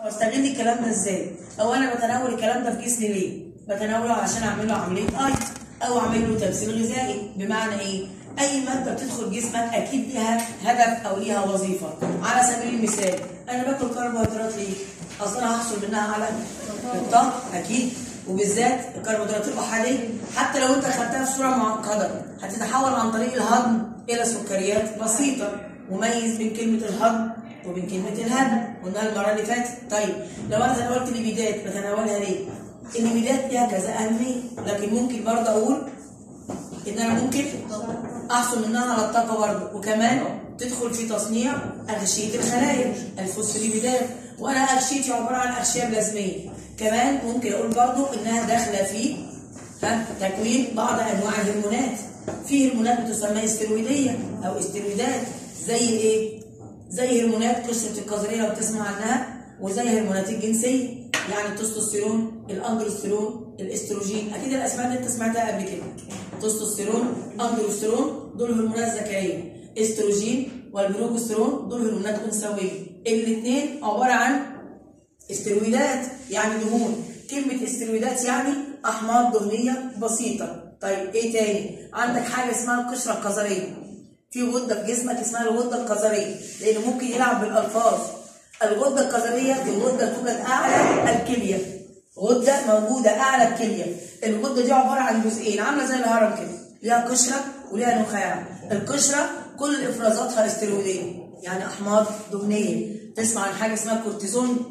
واستغل الكلام ده ازاي؟ او انا بتناول الكلام ده في جسمي ليه؟ بتناوله عشان اعمل له عمليه ايض او اعمل له تمثيل غذائي. بمعنى ايه؟ اي ماده بتدخل جسمك اكيد ليها هدف او ليها وظيفه. على سبيل المثال انا باكل كربوهيدرات ليه؟ اصل انا هحصل منها على الطاقه اكيد، وبالذات الكربوهيدرات الاحاديه حتى لو انت خدتها في صوره معقده هتتحول عن طريق الهضم الى سكريات بسيطه. وميز بين كلمه الهضم وبين كلمه الهدم، قلناها المره اللي فاتت. طيب لو انا تناولت الليبيدات بتناولها ليه؟ الليبيدات ليها كذا اهميه، لكن ممكن برضه اقول ان انا ممكن احصل منها على الطاقه برضه، وكمان تدخل في تصنيع اغشيه الخلايا الفوسفوليبيدات، وانا اغشيتي عباره عن اغشيه بلازميه. كمان ممكن اقول برضه انها داخله في تكوين بعض انواع الهرمونات. في هرمونات بتسمى استرويديه او استرويدات، زي ايه؟ زي هرمونات قشره القذريه لو بتسمع عنها، وزي هرمونات الجنسيه يعني التستوستيرون، الاندروستيرون، الاستروجين. اكيد الاسماء دي انت سمعتها قبل كده. تستوستيرون، اندروستيرون دول هرمونات ذكريه، استروجين والبروجسترون دول هرمونات انثويه. الاثنين عباره عن استرويدات يعني دهون. كلمه استرويدات يعني احماض دهنيه بسيطه. طيب ايه تاني؟ عندك حاجه اسمها القشره القذريه. في غده في جسمك اسمها الغده القذريه، لانه ممكن يلعب بالالفاظ. الغده القذريه دي غده توجد اعلى الكليه، غده موجوده اعلى الكليه. الغده دي عباره عن جزئين، عامله زي الهرم كده، ليها قشره وليها نخاع. القشره كل افرازاتها استرويديه يعني احماض دهنيه. تسمع عن حاجه اسمها الكورتيزون.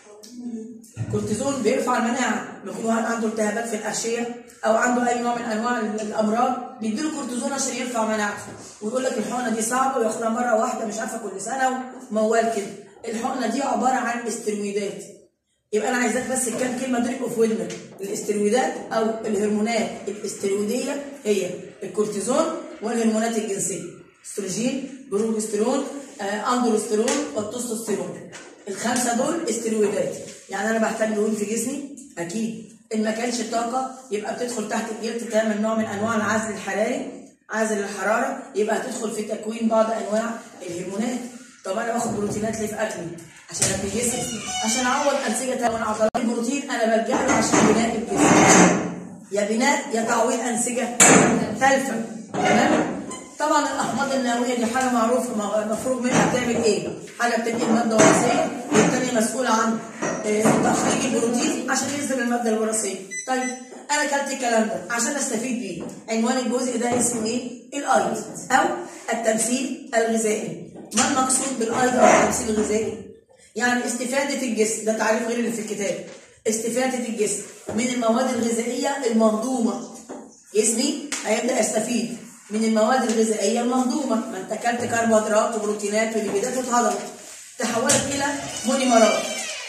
الكورتيزون بيرفع المناعه. بيكون واحد عنده التهابات في الاغشيه او عنده اي نوع من انواع الامراض، بيديله كورتيزون عشان يرفع مناعته، ويقول لك الحقنه دي صعبه وياخدها مره واحده مش عارفه كل سنه وموال كده. الحقنه دي عباره عن استرويدات. يبقى انا عايزاك بس الكام كلمه دول يبقوا في ودنك. الاسترويدات او الهرمونات الاسترويديه هي الكورتيزون والهرمونات الجنسيه، استروجين، بروجسترون، اندروستيرون والتستوستيرون. الخمسه دول استرويدات. يعني انا بحتاج دهون في جسمي اكيد. ان ما كانش طاقه يبقى بتدخل تحت الجلد تعمل نوع من انواع العزل الحراري، عزل الحراره، يبقى هتدخل في تكوين بعض انواع الهرمونات. طب انا باخد بروتينات ليه في اكلي؟ عشان ابني جسمي، عشان اعوض انسجه تكون عضلات. البروتين انا بلجأ له عشان بناء الجسم، يا بناء يا تعويض انسجه تالفه. تمام؟ طبعا الاحماض النوويه دي حاجه معروفه، مفروض منها بتعمل ايه؟ حاجه بتدي الماده الوراثيه، والثانيه مسؤوله عن تخريج البروتين عشان ينزل الماده الوراثيه. طيب انا اكلت الكلام ده عشان استفيد بيه. عنوان الجزء ده اسمه ايه؟ الايض او التمثيل الغذائي. ما المقصود بالايض او التمثيل الغذائي؟ يعني استفاده الجسم، ده تعريف غير اللي في الكتاب. استفاده الجسم من المواد الغذائيه المهضومه. جسمي هيبدا يستفيد من المواد الغذائيه المهضومه. ما انت اكلت كربوهيدرات وبروتينات وليبيدات واتهضمت، تحولت الى بوليمرات.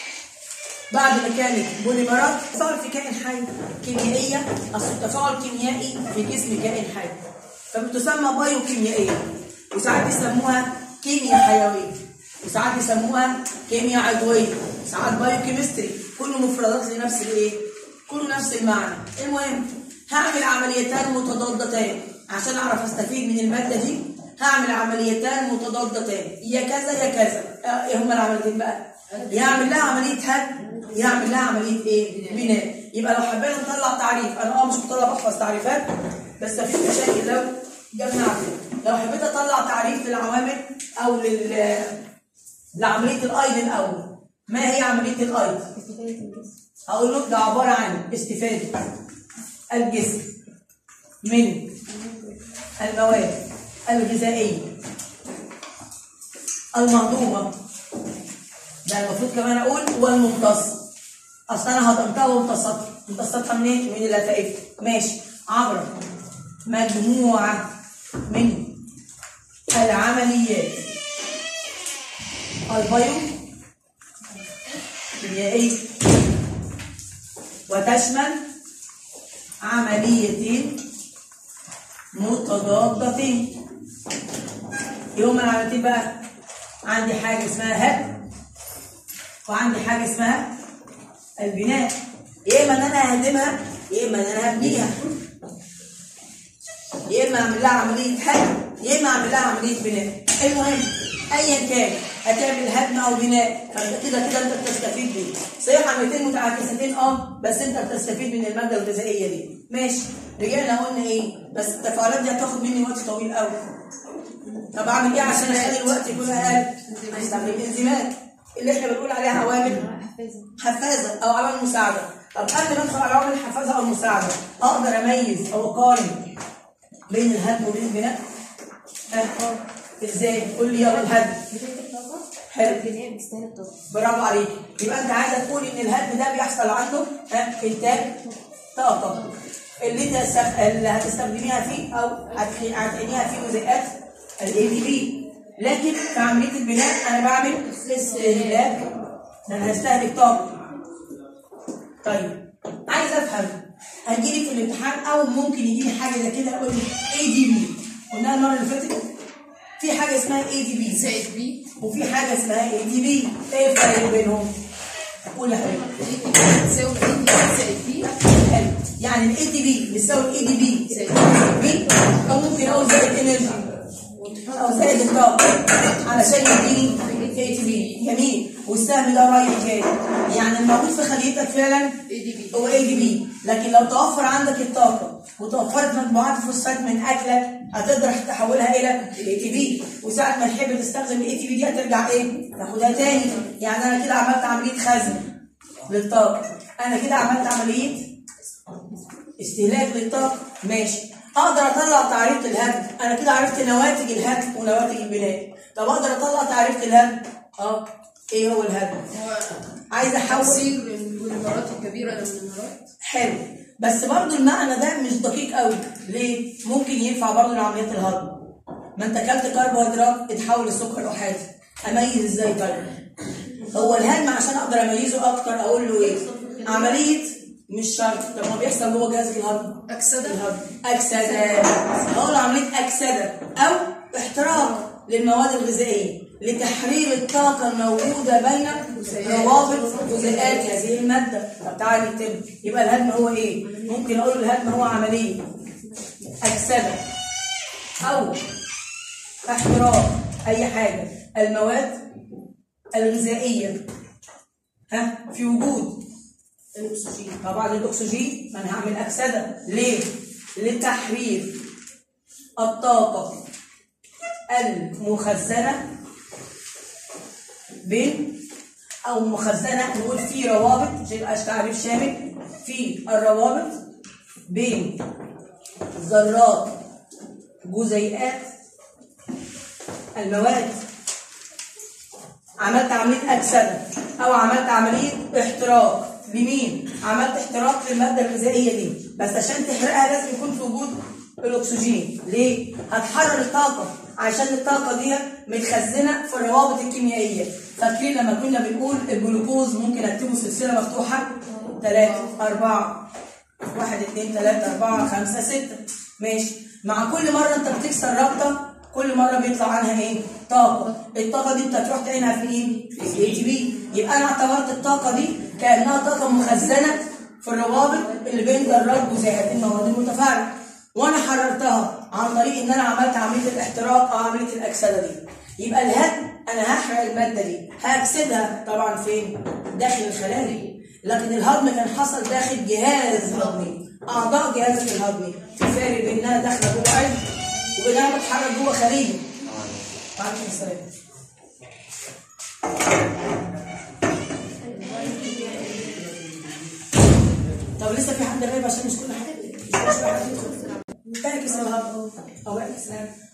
بعد ما كانت بوليمرات صار في كائن حي كيميائيه. اصل التفاعل كيميائي في جسم كائن حي فبتسمى بايوكيميائيه، وساعات يسموها كيمياء حيويه، وساعات يسموها كيمياء عضويه، ساعات بايوكيمستري. كله مفردات لنفس الايه؟ كله نفس المعنى. المهم هعمل عمليتان متضادتان عشان اعرف استفيد من الماده دي. هعمل عمليتان متضادتان، يا كذا يا كذا. ايه هما العمليتين بقى؟ يعمل لها عمليه هدم، يعمل لها عمليه ايه؟ بناء. يبقى لو حبينا نطلع تعريف، انا مش مطلع بحفظ تعريفات بس مفيش مشاكل لو جمعت. لو حبيت اطلع تعريف للعوامل او لعمليه الايض الاول، ما هي عمليه الايض؟ هقول له ده عباره عن استفاده الجسم من المواد الغذائيه المهضومه. ده المفروض كمان اقول والممتصه. اصل انا هضمتها وامتصتها. امتصتها منين؟ من اللفائف. ماشي. عبر مجموعه من العمليات البايو كيميائيه، وتشمل عمليتين متضادتين. ايه هما العمليتين بقى؟ عندي حاجه اسمها هدم وعندي حاجه اسمها البناء. يا اما ان انا اهدمها يا اما ان انا هبنيها، يا اما اعمل لها عمليه هدم يا اما اعمل لها عمليه بناء. المهم ايا كان هتعمل هدم او بناء، فانت كده انت بتستفيد بيه. صحيح عمليتين متعاكستين بس انت بتستفيد من الماده الغذائيه دي. ماشي، رجعنا قلنا ايه؟ بس التفاعلات دي هتاخد مني وقت طويل قوي. طب اعمل ايه عشان اخلي الوقت يكون اقل؟ هستخدم انزيمات اللي احنا بنقول عليها عوامل حفازه او عوامل مساعده. طب قبل ما ادخل على عوامل الحفازه او المساعده اقدر اميز او اقارن بين الهدم وبين البناء؟ ازاي؟ قول لي يلا. الهدم حلو، برافو عليك. يبقى انت عايزه تقول ان الهدم ده بيحصل عنده انتاج طاقه اللي هتستخدميها فيه او هتعينيها في جزيئات الاي دي بي. لكن في عمليه البناء انا بعمل استهلاك، انا هستهلك طاقه. طيب عايز افهم، هيجيلي في الامتحان او ممكن يجيلي حاجه زي كده يقول لي اي دي بي. قلنا المره اللي فاتت في حاجه اسمها اي دي بي زائد بي، وفي حاجه اسمها اي دي بي. ايه الفرق بينهم؟ قول يا حبيبي. تساوي اي دي بي زائد بي. حلو، يعني الاي دي بي بتساوي الاي دي بي زائد بي، او ممكن اقول زائد انرجي او زائد الطاقه علشان يديني اي دي بي. جميل. والسهم ده رايح جاي، يعني الموجود في خليتك فعلا هو اي دي بي. لكن لو توفر عندك الطاقه وتوفرت مجموعات الفوسفات من اكلك هتقدر تحولها الى اي تي بي، وساعه ما تحب تستخدم الاي تي بي دي هترجع ايه؟ تاخدها تاني. يعني انا كده عملت عمليه خزن للطاقه، انا كده عملت عمليه استهلاك للطاقه. ماشي، اقدر اطلع تعريف الهدم. انا كده عرفت نواتج الهدم ونواتج البناء. طب اقدر اطلع تعريف الهدم؟ ايه هو الهدم؟ عايز احول تكسير البوليمرات الكبيره للمونيمرات. حلو، بس برضو المعنى ده مش دقيق قوي. ليه؟ ممكن ينفع برضو لعمليات الهضم. ما انت اكلت كربوهيدرات اتحول لسكر احادي، اميز ازاي؟ طيب هو الهدم عشان اقدر اميزه اكتر اقول له ايه؟ عمليه مش شرط. طب ما بيحصل جوه جهاز الهضم اكسده. اكسده، هقول عمليه اكسده او احتراق للمواد الغذائيه لتحرير الطاقه الموجوده بين روابط جزيئات هذه الماده. طب تعالى نكتب. يبقى الهدم هو ايه؟ ممكن اقول الهدم هو عمليه اكسده او احتراق اي حاجه المواد الغذائيه في وجود الاكسجين. طبعا الاكسجين انا هعمل اكسده ليه؟ لتحرير الطاقه المخزنه بين او مخزنه نقول في روابط، عشان يبقى تعريف شامل، في الروابط بين ذرات جزيئات المواد. عملت عمليه اكسده او عملت عمليه احتراق لمين؟ عملت احتراق للماده الغذائيه دي، بس عشان تحرقها لازم يكون في وجود الاكسجين. ليه؟ هتحرر الطاقه عشان الطاقه دي متخزنه في الروابط الكيميائيه. فاكرين لما كنا بنقول الجلوكوز ممكن اكتبه سلسله مفتوحه 3 4 1 2 3 4 5 6. ماشي، مع كل مره انت بتكسر رابطه كل مره بيطلع عنها ايه؟ طاقه. الطاقه دي انت هتروح تعينها في ايه؟ في الاي تي بي. يبقى انا اعتبرت الطاقه دي كانها طاقه مخزنه في الروابط اللي بين ذرات جزيئات المواد المتفاعله، وانا حررتها عن طريق ان انا عملت عمليه الاحتراق او عمليه الاكسده دي. يبقى الهدم انا هحرق الماده دي، هاكسدها طبعا فين؟ داخل الخلايا. لكن الهضم كان حصل داخل جهاز هضمي، اعضاء جهاز الهضمي. في فرق بين انها داخله جوه قلب وبين انها بتتحرك جوه خليه. عليكم السلام. طب لسه في حد غايب عشان مش كل حاجه مش كل حد يدخل. تعكس الهضم او اعكس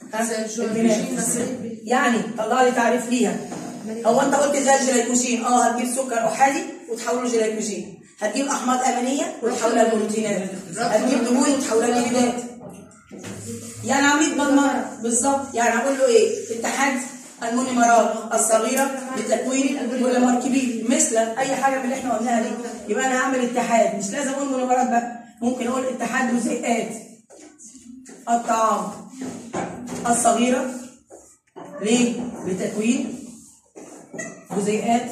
يعني طلع لي تعريف ليها. هو انت قلت زي الجلايكوجين هتجيب سكر احادي وتحوله لجلايكوجين، هتجيب احماض امينيه وتحولها لبروتينات، هتجيب دهون وتحولها لليبيدات. يعني عمليه بدمره بالظبط. يعني هقول له ايه؟ اتحاد المونيمرات الصغيره لتكوين بوليمر كبير، مثل اي حاجه من اللي احنا قلناها دي. يبقى انا هعمل اتحاد، مش لازم اقول مونيمرات بقى، ممكن اقول اتحاد جزيئات الطعام الصغيره لتكوين جزيئات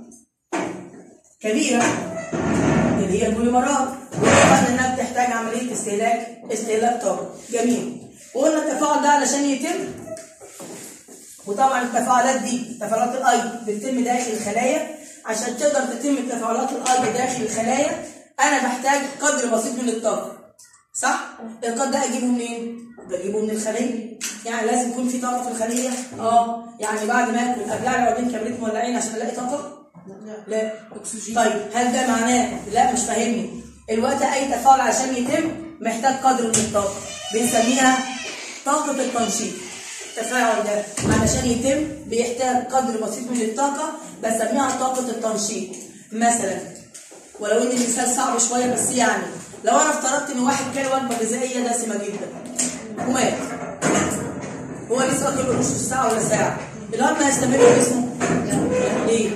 كبيره اللي هي البوليمرات، وطبعا انها بتحتاج عمليه استهلاك طاقه. جميل. وقلنا التفاعل ده علشان يتم وطبعا التفاعلات دي تفاعلات الاي بتتم داخل الخلايا. عشان تقدر تتم تفاعلات الاي داخل الخلايا انا بحتاج قدر بسيط من الطاقه، صح؟ القدر ده اجيبه منين؟ بجيبه من الخليه. يعني لازم يكون في طاقه في الخليه؟ يعني بعد ما اكل ابلع لي عودين كبريت مولعين عشان الاقي طاقه؟ لا. اكسجين. طيب هل ده معناه؟ لا مش فاهمني. الوقت اي تفاعل عشان يتم محتاج قدر من الطاقه بنسميها طاقه التنشيط. التفاعل ده علشان يتم بيحتاج قدر بسيط من الطاقه بسميها طاقه التنشيط. مثلا ولو ان المثال صعب شويه بس يعني لو انا افترضت ان واحد كان وجبه غذائيه دسمه جدا ومات، هو لسه واكل نص ساعه ولا ساعه، الهضم هيستمر في جسمه؟ ليه؟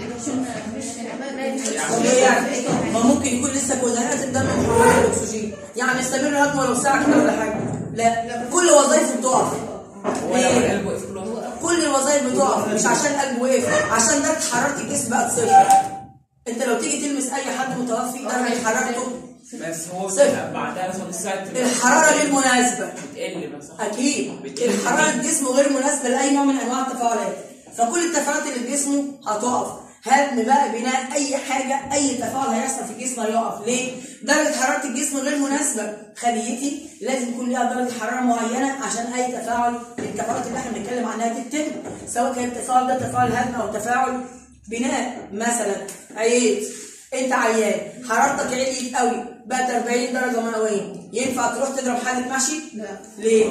يعني ما ممكن يكون لسه جزيئات الدم محمله بالاكسجين، يعني يستمر الهضم ولو ساعه كده ولا حاجه؟ لا، كل وظائفه بتقف. ليه؟ كل الوظائف بتقف مش عشان القلب وقف، عشان درجه حراره الجسم بقت صفر. انت لو تيجي تلمس اي حد متوفي درجه حرارته بس هو بعدها مثلا الساعه الحراره غير مناسبه بتقل بس اكيد الحراره الجسم غير مناسبه لاي نوع من انواع التفاعلات، فكل التفاعلات اللي في جسمه هتقف. هدم بقى بناء اي حاجه، اي تفاعل هيحصل في الجسم هيقف. ليه؟ درجه حراره الجسم غير مناسبه. خليتي لازم يكون ليها درجه حراره معينه عشان اي تفاعل من التفاعلات اللي احنا بنتكلم عنها تتم، سواء كان التفاعل ده تفاعل هدم او تفاعل بناء. مثلا عييت، انت عيان حرارتك عليت قوي بقت 40 درجه مئويه، ينفع تروح تضرب حاله محشي؟ لا. ليه؟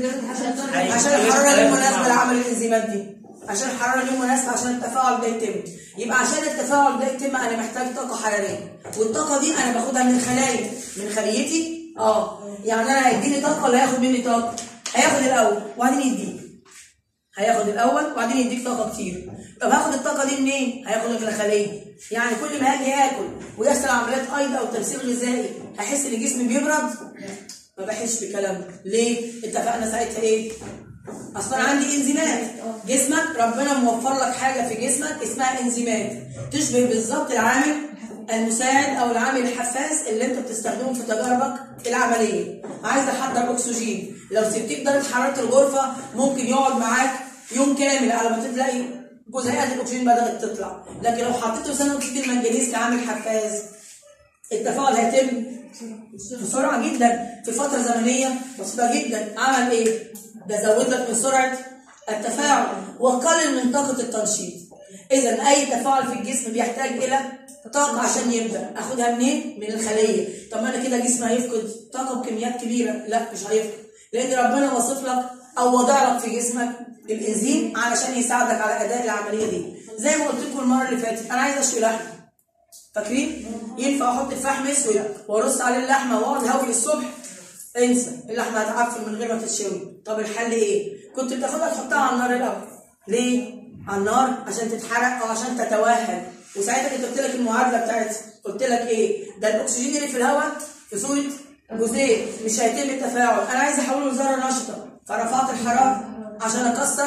عشان الحراره غير مناسبه لعمل الانزيمات دي، عشان الحراره غير مناسبه عشان التفاعل ده يتم. يبقى عشان التفاعل ده يتم انا محتاج طاقه حراريه، والطاقه دي انا باخدها من الخلايا، من خليتي. يعني انا هيديني طاقه ولا هياخد مني طاقه؟ هياخد الاول وبعدين يديك. هياخد الاول وبعدين يديك طاقه كتير. طب هاخد الطاقه دي منين؟ هياخدها من الخليه. يعني كل ما هاجي اكل ويحصل عمليات ايض او تمثيل غذائي هحس ان جسمي بيبرد؟ ما بحسش بالكلام ده. ليه؟ اتفقنا ساعتها ايه؟ اصلا عندي انزيمات. جسمك ربنا موفر لك حاجه في جسمك اسمها انزيمات تشبه بالظبط العامل المساعد او العامل الحفاز اللي انت بتستخدمه في تجاربك العمليه. عايز احضر اكسجين، لو سبتيك درجه حراره الغرفه ممكن يقعد معاك يوم كامل على ما تلاقي جزيئات الاكسجين بدات تطلع، لكن لو حطيته ثاني اكسيد المنجنيز كعامل حفاز التفاعل هيتم بسرعه جدا في فتره زمنيه بسيطه جدا. عمل ايه؟ ده زود لك من سرعه التفاعل وقلل من طاقه التنشيط. اذا اي تفاعل في الجسم بيحتاج الى طاقه عشان يبدا. اخدها منين؟ من الخليه. طب ما انا كده جسمي هيفقد طاقه بكميات كبيره؟ لا مش هيفقد، لان ربنا وصف لك او وضع لك في جسمك الانزيم علشان يساعدك على اداء العمليه دي. زي ما قلت لكم المره اللي فاتت انا عايز اشوي لحمه، فاكرين؟ ينفع احط الفحم اسود وارص عليه اللحمه واقعد هوي الصبح؟ انسى، اللحمه هتعفن من غير ما تتشوي. طب الحل ايه؟ كنت بتاخدها تحطها على النار الاول. ليه؟ على النار عشان تتحرق او عشان تتوهج. وساعتها كنت قلت لك المعادله بتاعتها، قلت لك ايه؟ ده الاكسجين اللي في الهواء في صوره جزيء مش هيتم التفاعل، انا عايز احوله لذره نشطه، فرفعت الحراره عشان اكسر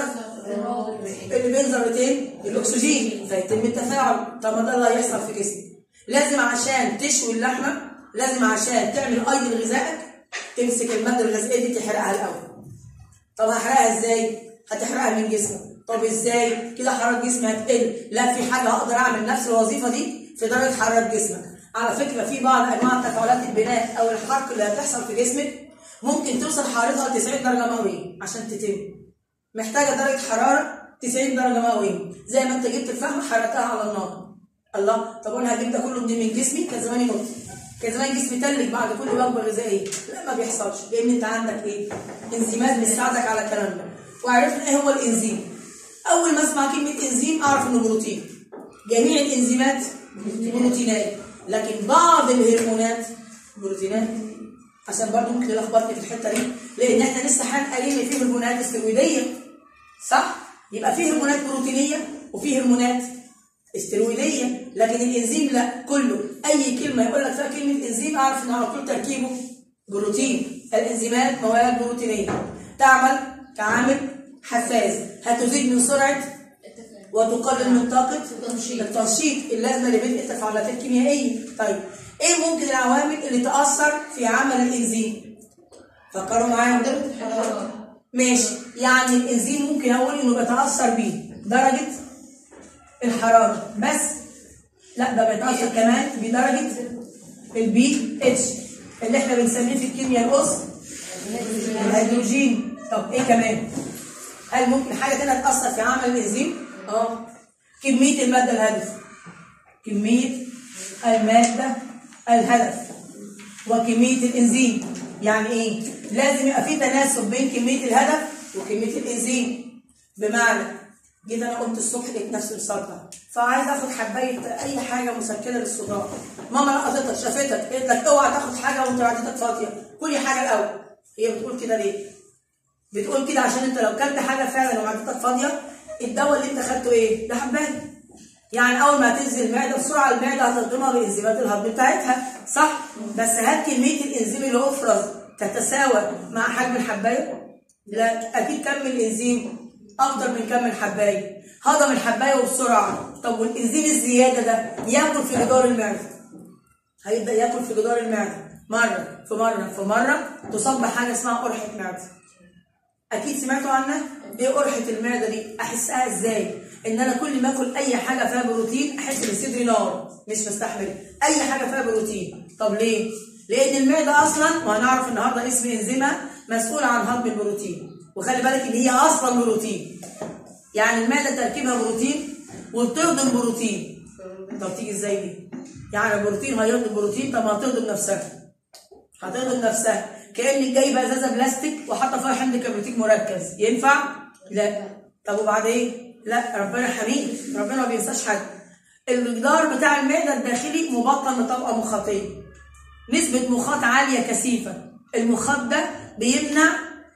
اللي بين ذرتين الاكسجين فيتم التفاعل. طب ما ده اللي هيحصل في جسمي. لازم عشان تشوي اللحمه، لازم عشان تعمل ايض لغذائك تمسك الماده الغذائيه دي تحرقها الاول. طب هحرقها ازاي؟ هتحرقها من جسمك. طب ازاي؟ كده حراره جسمك هتقل. لا، في حاجه اقدر اعمل نفس الوظيفه دي في درجه حراره جسمك. على فكره في بعض انواع تفاعلات البناء او الحرق اللي هتحصل في جسمك ممكن توصل حرارتها ل 90 درجه مئويه عشان تتم. محتاجه درجه حراره 90 درجه مئويه، زي ما انت جبت الفحم حرقتها على النار. الله، طب انا هجيب ده كله من جسمي؟ كان زماني مت، كان زمان جسمي تلج بعد كل وجبه غذائيه. لا، ما بيحصلش، لان انت عندك ايه؟ انزيمات بتساعدك على الكلام ده. وعرفنا ايه هو الانزيم. اول ما اسمع كلمه انزيم اعرف انه بروتين. جميع الانزيمات بروتينات، لكن بعض الهرمونات بروتينات. عشان برضه ممكن تلخبطني في الحته دي، لان احنا لسه هنقال ان في هرمونات استرويديه، صح؟ يبقى في هرمونات بروتينيه وفي هرمونات استرويديه، لكن الانزيم لا، كله. اي كلمه يقول لك فيها كلمه انزيم اعرف ان على طول تركيبه بروتين. الانزيمات مواد بروتينيه تعمل كعامل حفاز، هتزيد من سرعه وتقلل من طاقه التنشيط اللازمه لبدء التفاعلات الكيميائيه. طيب ايه ممكن العوامل اللي تاثر في عمل الانزيم؟ فكروا معايا. ماشي، يعني الانزيم ممكن اقول انه بيتاثر بيه درجه الحراره بس، لا ده بيتاثر كمان بدرجه البي اتش اللي احنا بنسميه في الكيمياء القص الهيدروجين. طب ايه كمان؟ هل ممكن حاجه تانيه تاثر في عمل الانزيم؟ كميه الماده الهدف، كميه الماده الهدف وكميه الانزيم. يعني ايه؟ لازم يبقى في تناسب بين كميه الهدف وكميه الانزيم. بمعنى جيت انا قمت الصبح لقيت نفسي مسرطه، فعايز اخد حبايه اي حاجه مسكنه للصداع، ماما لقطتك شافتك قالت لك اوعى تاخد حاجه وانت معدتك فاضيه، كلي حاجه الاول. هي بتقول كده ليه؟ بتقول كده عشان انت لو كلت حاجه فعلا ومعدتك فاضيه، الدواء اللي انت خدته ايه؟ ده حبايه. يعني اول ما تنزل المعده بسرعه المعده هتهضمها بانزيمات الهضم بتاعتها، صح؟ بس هل كميه الانزيم اللي افرز تتساوى مع حجم الحبايه؟ لا، اكيد كم الانزيم افضل من كم الحبايه، هضم الحبايه وبسرعه. طب والانزيم الزياده ده ياكل في جدار المعده، هيبدا ياكل في جدار المعده مره في مره في مره، تصاب بحاجه اسمها قرحه معده. اكيد سمعتوا عنها؟ ايه قرحه المعده دي؟ احسها ازاي؟ ان انا كل ما اكل اي حاجه فيها بروتين احس ان صدري نار مش مستحمله، اي حاجه فيها بروتين. طب ليه؟ لان المعده اصلا، وهنعرف النهارده اسم انزيمها، مسؤوله عن هضم البروتين. وخلي بالك ان هي اصلا بروتين، يعني المعده تركيبها بروتين وبتهضم بروتين. طب تيجي ازاي دي؟ يعني البروتين هيهضم بروتين، طب ما هتهضم نفسها، هتهضم نفسها كانك جايبه ازازه بلاستيك وحاطه فيها حمض كبريتيك مركز، ينفع؟ لا. طب وبعدين؟ لا، ربنا حميد، ربنا ما بينساش حد. الجدار بتاع المعده الداخلي مبطن بطبقه مخاطيه، نسبه مخاط عاليه كثيفه. المخاط ده بيمنع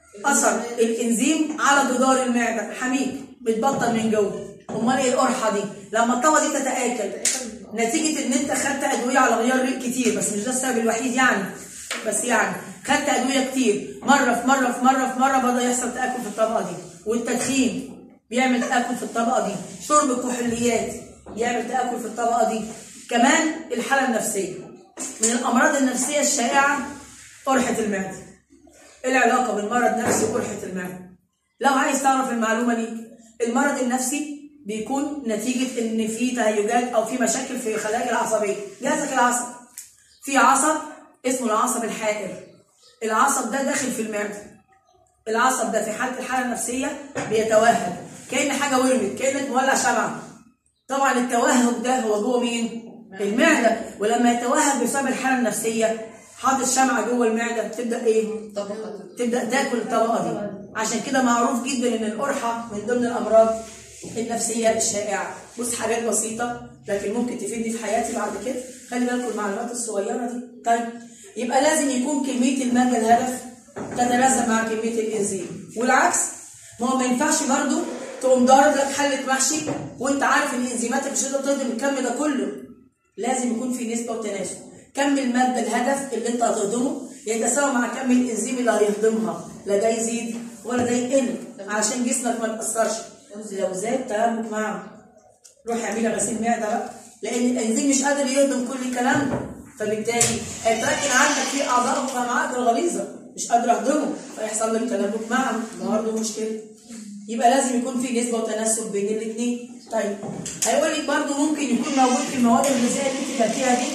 اثر الانزيم على جدار المعده، حميد بتبطن من جوه. امال ايه القرحه دي؟ لما الطبقه دي تتاكل نتيجه ان انت خدت ادويه على غيار ريق كتير، بس مش ده السبب الوحيد يعني، بس يعني خدت ادويه كتير، مره في مره في مره في مره بدا يحصل تاكل في الطبقه دي. والتدخين بيعمل تاكل في الطبقه دي، شرب الكحوليات بيعمل تاكل في الطبقه دي، كمان الحاله النفسيه. من الامراض النفسيه الشائعه قرحه المعده. ايه العلاقه بين مرض نفسي وقرحه المعده؟ لو عايز تعرف المعلومه دي، المرض النفسي بيكون نتيجه ان في تهيجات او في مشاكل في خلاياك العصبيه، جهازك العصبي. في عصب اسمه العصب الحائر، العصب ده داخل في المعده. العصب ده في حاله الحاله النفسيه بيتوهج كأن حاجه ورمت، كأنك مولع شمعه. طبعا التوهج ده هو جوه مين؟ المعده. ولما يتوهج بسبب الحاله النفسيه حاطط شمعه جوه المعده، تبدا ايه؟ تبدا تاكل الطبقه دي. عشان كده معروف جدا ان القرحه من ضمن الامراض النفسيه الشائعه. بص حاجات بسيطه لكن ممكن تفيدني في حياتي بعد كده، خلي بالكم المعلومات الصغيره دي. طيب يبقى لازم يكون كميه الماده الهدف تتناسب مع كميه الانزيم، والعكس. ما هو ما ينفعش برضو تقوم ضارب لك حله محشي وانت عارف ان الانزيمات مش هتقدر تهضم الكم ده كله. لازم يكون في نسبه وتناسب، كم الماده الهدف اللي انت هتهضمه يتساوى مع كم الانزيم اللي هيهضمها، لا ده يزيد ولا ده يقل علشان جسمك ما يتاثرش. لو زاد تهمك معه، روح اعملي غسيل معده بقى، لان الانزيم مش قادر يهضم كل الكلام ده، فبالتالي هيتركن عندك في اعضاء وقناعات الغليظه مش قادر اهضمه، فيحصل لك تلبك معه، برضه مشكله. يبقى لازم يكون في نسبه وتناسب بين الاثنين. طيب هيقول لك برضه ممكن يكون موجود في المواد الغذائيه اللي انت خدتيها دي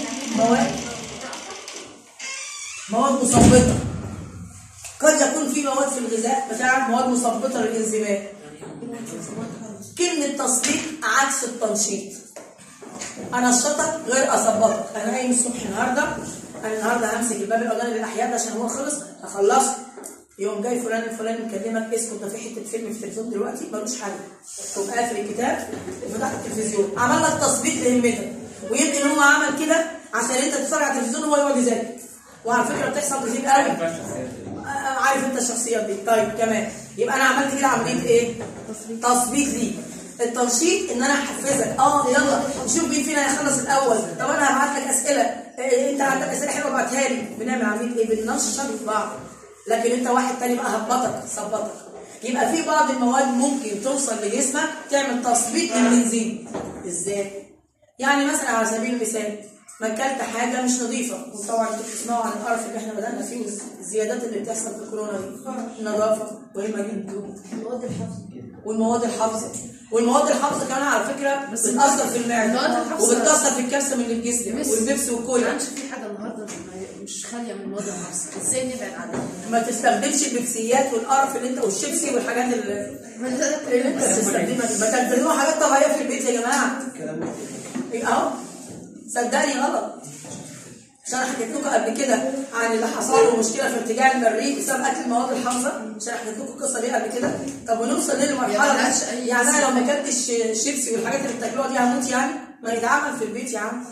مواد مثبطه. قد يكون في مواد في الغذاء بتاعك مواد مثبطه للانزيمات. كلمه تثبيط عكس التنشيط. انشطك غير اثبطك. انا قايم الصبح النهارده، انا النهارده همسك الباب الاولاني للاحياء ده عشان هو خلص، هخلصه. يوم جاي فلان الفلاني مكلمك، اسكت ده في حته فيلم في التلفزيون دلوقتي ملوش حل، تقوم قافل الكتاب وفتحت التلفزيون، عمل لك تثبيط لهمتك. ويمكن هو عمل كده عشان انت تتفرج على التلفزيون وهو يقعد يذاكر. وعلى فكره بتحصل كتير قوي، عارف انت الشخصيات دي. طيب كمان يبقى انا عملت كده عمليه ايه؟ تثبيط ليك. التنشيط ان انا احفزك، يلا نشوف مين فينا هيخلص الاول. طب انا هبعت لك اسئله، انت عندك اسئله حلوه ابعتها لي. بنعمل عمليه ايه؟ بننشط بعض. لكن انت واحد تاني بقى هبطك ثبطك. يبقى في بعض المواد ممكن توصل لجسمك تعمل تثبيط للانزيم. ازاي؟ يعني مثلا على سبيل المثال ما اكلت حاجه مش نظيفه. وطبعا انتوا بتسمعوا عن القرف اللي احنا بدانا فيه والزيادات اللي بتحصل في الكورونا دي. النظافه مهمه جدا. والمواد الحافظه كمان على فكره بتاثر في المعده وبتاثر في الكالسيوم اللي في الجسم والبيبسي والكولا. ما كانش في حاجه النهارده مش خاليه من المواد الحافظه، ازاي نبعد عنها؟ ما تستخدمش البيبسيات والقرف اللي انت والشيبسي والحاجات اللي انت بتستخدمها دي. ما تستخدموا حاجات طبيعيه في البيت يا جماعه. اهو صدقني غلط. عشان انا حكيت لكم قبل كده عن اللي حصل له مشكله في ارتجاع المريء بسبب اكل المواد الحافظه. عشان حكيت لكم القصه دي قبل كده. طب ونوصل للمرحله دي يعني انا لو ما اكلتش شيبسي والحاجات اللي بتاكلوها دي هموت يعني؟ ما يتعمل في البيت يا عم.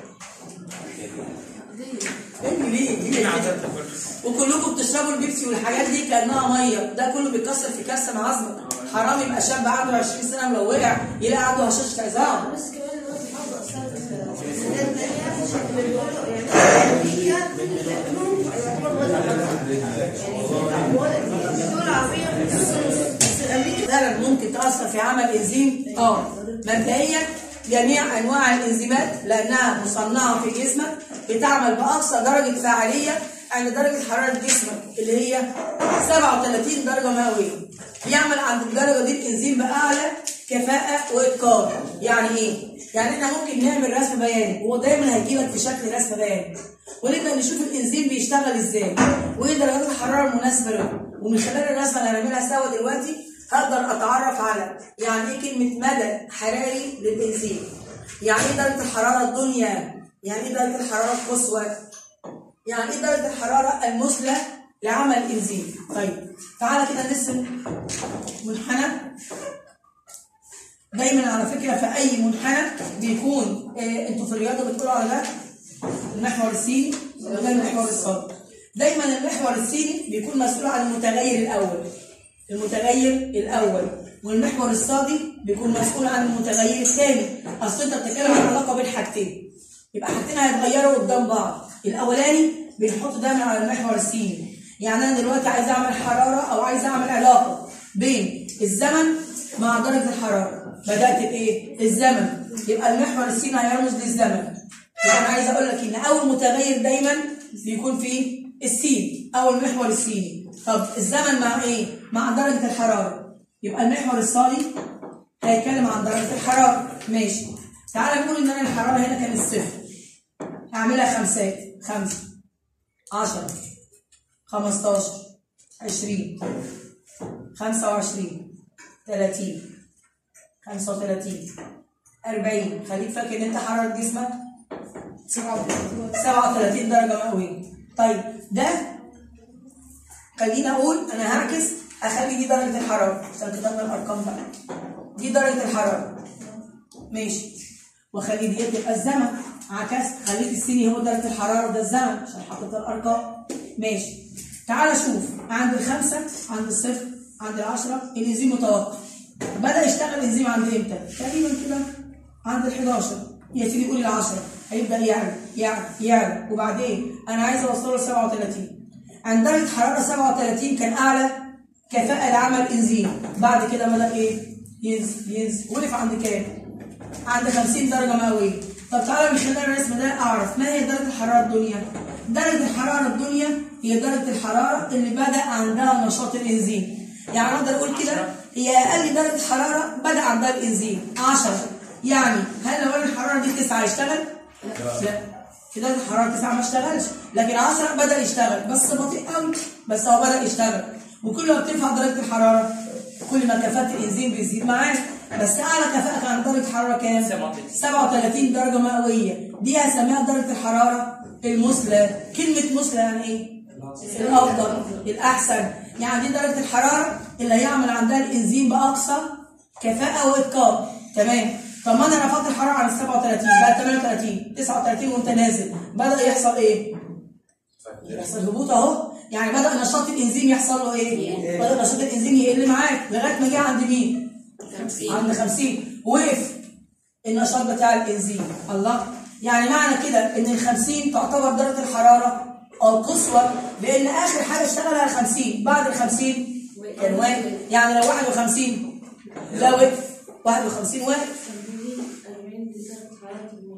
ليه؟ وكلكم بتشربوا البيبسي والحاجات دي كانها ميه. ده كله بيكسر في كالسيوم عظمه. حرام يبقى شاب عنده 20 سنه ولو وقع يلاقي عنده هشاشه عظام. بس كمان المواد الحافظه اثرت في الناس الثانيه فعلا ممكن تاثر في عمل انزيم. مبدئيا جميع انواع الانزيمات لانها مصنعه في جسمك بتعمل باقصى درجه فاعليه عند درجه حراره جسمك اللي هي 37 درجه مئويه. بيعمل عند الدرجه دي الانزيم باعلى كفاءه واتقان. يعني ايه؟ يعني احنا ممكن نعمل رسم بياني وهو دايما هيجيلك في شكل رسم بياني، ونبدا نشوف الانزيم بيشتغل ازاي وايه درجات الحراره المناسبه له. ومن خلال الرسمه اللي هنعملها سوا دلوقتي هقدر اتعرف على يعني ايه كلمه مدى حراري للانزيم، يعني ايه درجه الحراره الدنيا، يعني ايه درجه الحراره القصوى، يعني ايه درجه الحراره المثلى لعمل انزيم. طيب تعالى كده نرسم منحنى. دايما على فكره في اي منحنى بيكون انتوا في الرياضه بتقولوا على ده المحور السيني وده المحور الصادي. دايما المحور السيني بيكون مسؤول عن المتغير الاول، والمحور الصادي بيكون مسؤول عن المتغير الثاني. اصل انت بتتكلم عن علاقه بين حاجتين، يبقى حاجتين هيتغيروا قدام بعض. الاولاني بنحطه دايما على المحور السيني. يعني انا دلوقتي عايز اعمل حراره او عايز اعمل علاقه بين الزمن مع درجه الحراره. بدات بايه؟ الزمن، يبقى المحور السيني هيرمز للزمن. يبقى انا عايز اقول لك ان اول متغير دايما بيكون فيه السين او المحور السيني. طب الزمن مع ايه؟ مع درجه الحراره. يبقى المحور الصادي هيتكلم عن درجه الحراره. ماشي. تعالى نقول ان انا الحراره هنا كانت صفر. هعملها خمسات. 5 10 15 20 25 30 35 40. خليك فاكر ان انت حراره جسمك 37 درجه مئويه. طيب ده خليني اقول انا هعكس، اخلي دي درجه الحراره عشان كتبنا الارقام بقى. دي درجه الحراره ماشي، واخلي دي تبقى الزمن. عكست، خليت السيني هو درجه الحراره وده الزمن عشان حطيت الارقام. ماشي. تعال شوف عند الخمسه، عند الصفر، عند العشره الانزيم متوقف. بدا يشتغل الانزيم عند امتى؟ تقريبا كده عند ال11. يا سيدي قول ال10 هيبدا يعلى وبعدين انا عايز اوصله ل 37. عند درجه حراره 37 كان اعلى كفاءه لعمل انزيم. بعد كده بدا ايه؟ ينزل. وقف عند كام؟ عند 50 درجه مئويه. طب تعالى من خلال الرسم ده اعرف ما هي درجه الحراره الدنيا. درجه الحراره الدنيا هي درجه الحراره اللي بدا عندها نشاط الانزيم. يعني اقدر اقول كده هي اقل درجه حراره بدا عندها الانزيم 10. يعني هل لو الحراره دي 9 هيشتغل؟ لا. في درجه الحراره 9 ما اشتغلش، لكن 10 بدا يشتغل بس بطيء قوي، بس هو بدا يشتغل. وكل ما بترفع درجه الحراره كل ما كفاءه الانزيم بتزيد معاك. بس اعلى كفاءه كان درجه حراره كام؟ 37 درجه مئويه. دي هسميها درجه الحراره المثلى. كلمه مثلى يعني ايه؟ الافضل، الاحسن. يعني دي درجه الحراره اللي هيعمل عندها الانزيم باقصى كفاءه واتقان. تمام. طب ما انا رفعت الحراره عن 37 بقى 38 39 وانت نازل، بدا يحصل ايه؟ يحصل هبوط اهو. يعني بدا نشاط الانزيم يحصل له ايه؟ بدا نشاط الانزيم يقل معاك لغايه ما جه عند مين؟ 50. عند 50 وقف النشاط بتاع الانزيم. الله. يعني معنى كده ان ال50 تعتبر درجه الحراره القصوى، لان اخر حاجه اشتغلها 50. بعد ال50 كان واقف. يعني لو 51 لا وقف، 51 واقف. 40 دي درجه حراره الموت.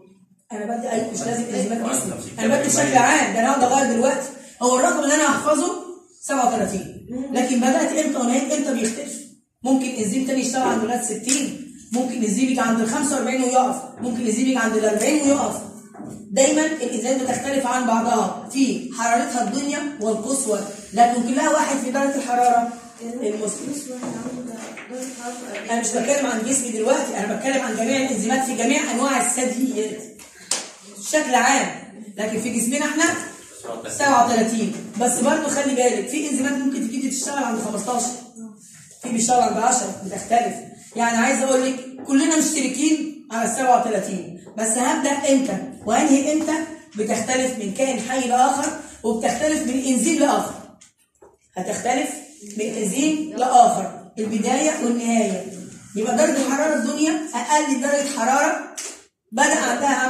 انا بدي اي مش لازم انزيمات جسمي، انا بدي بشكل عام، ده انا هقعد اغير دلوقتي. هو الرقم اللي انا هحفظه 37، لكن بدات امتى ونهيت امتى بيختلف. ممكن انزيم تاني يشتغل عند لغايه 60، ممكن انزيم يجي عند ال 45 ويقف، ممكن انزيم يجي عند ال 40 ويقف. دايما الانزيمات بتختلف عن بعضها في حرارتها الدنيا والقصوى، لكن كلها واحد في درجه الحراره المسلم. انا مش بتكلم عن جسمي دلوقتي، انا بتكلم عن جميع الانزيمات في جميع انواع الثدييات بشكل عام، لكن في جسمنا احنا 37. بس برضه خلي بالك في انزيمات ممكن تيجي تشتغل عند 15، في بيشتغل عند 10، بتختلف. يعني عايز اقول لك كلنا مشتركين على 37، بس هبدا امتى وانهي امتى بتختلف من كائن حي لاخر، وبتختلف من انزيم لاخر. هتختلف من انزيم لاخر البدايه والنهايه. يبقى درجه الحراره الدنيا اقل درجه حراره بدا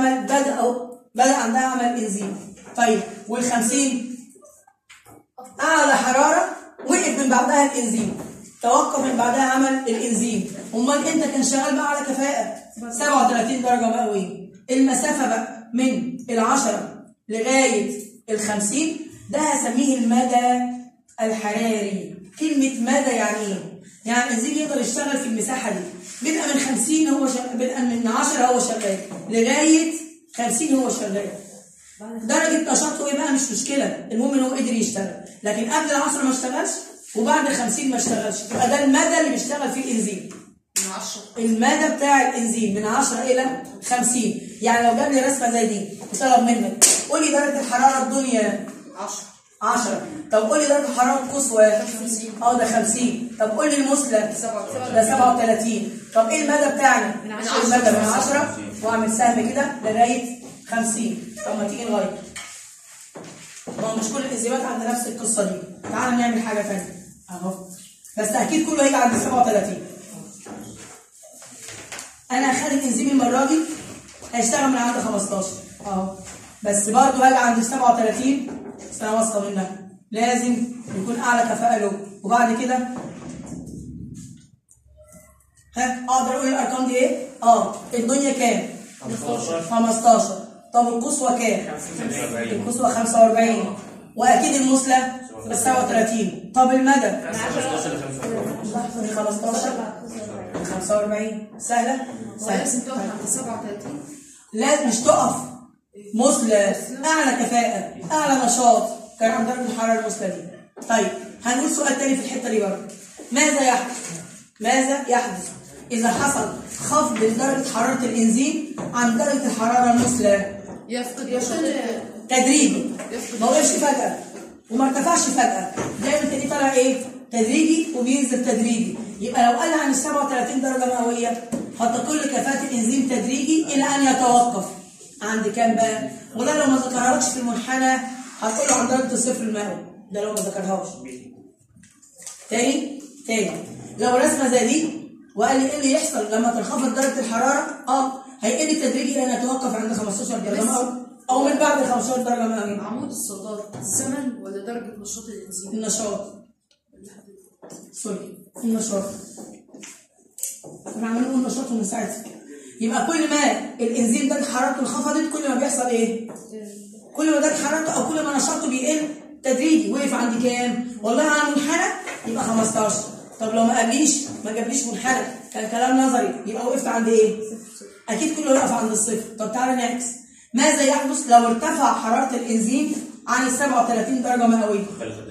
عندها عمل انزيم. طيب وال50 اعلى حراره وقف من بعدها الانزيم، توقف من بعدها عمل الانزيم. امال انت كان شغال بقى على كفاءه 37 درجه مئويه. المسافه بقى من ال10 لغايه ال50 ده هسميه المدى الحراري. كلمه مدى يعني ايه؟ يعني الانزيم يقدر يشتغل في المساحه دي، بدءا من 50 هو شغال، بدءا من 10 هو شغال لغايه 50 هو شغال. درجه نشاطه ايه بقى مش مشكله، المهم ان هو قدر يشتغل. لكن قبل ال10 ما اشتغلش وبعد 50 ما اشتغلش، يبقى ده المدى اللي بيشتغل فيه الانزيم. من 10 المدى بتاع الانزيم من 10 الى 50. يعني لو جاب لي رسمه زي دي وطلب منك قول لي درجه الحراره الدنيا 10، طب قول لي درجه الحراره القصوى 50، ده 50. طب قول لي المثلى ده 37. طب ايه المدى بتاعنا؟ المدى من 10 واعمل سهم كده لغايه 50. طب ما تيجي نغير، ما مش كل الانزيمات عندها نفس القصه دي. تعالى نعمل حاجه ثانيه اهو، بس اكيد كله هيجي عند 37. انا هخلي الانزيم المره دي هيشتغل من عند 15 اهو، بس برضه هاجي عند 37 سنه واثقه منها لازم يكون اعلى كفاءه له. وبعد كده اقدر اقول الارقام دي ايه؟ الدنيا كام؟ 15. طب القصوى كام؟ القصوى 45. واكيد المثلى 37. طب المدى من 15 ل 45. سهله؟ لازم تقف عند 37. لا مش تقف، مثلى اعلى كفاءه اعلى نشاط كان عند درجه الحراره المثلى دي. طيب هنقول سؤال تاني في الحته دي برضه. ماذا يحدث اذا حصل خفض لدرجه حراره الانزيم عن درجه الحراره المثلى؟ يفقد تدريجي، ما وقفش فجاه وما ارتفعش فجاه، دايما تلاقيه طالع ايه؟ تدريجي وبينزل تدريجي. يبقى لو قل عن 37 درجه مئويه هتقل كفاءه الانزيم تدريجي الى ان يتوقف عند كام بقى؟ وده لو ما ذكرهالكش في المنحنى هتقول له عن درجه الصفر المئوي، ده لو ما ذكرهاش. تاني لو رسمه زي دي وقال لي ايه اللي يحصل لما تنخفض درجه الحراره؟ هيقل تدريجي الى ان يتوقف عند 15 درجه مئوي او من بعد 15 درجه مئوي. عمود الصادات الزمن ولا درجه نشاط الانزيم؟ النشاط احنا عمالين نقول نشاطه من ساعتها. يبقى كل ما الانزيم درجه حرارته انخفضت كل ما بيحصل ايه؟ كل ما درجه حرارته او كل ما نشاطه بيقل تدريجي. وقف عند كام؟ والله على منحنى يبقى 15. طب لو ما جابليش منحنى كان كلام نظري، يبقى وقفت عند ايه؟ اكيد كله يقف عند الصفر. طب تعالى نعكس، ماذا يحدث لو ارتفع حراره الانزيم عن 37 درجه مئويه؟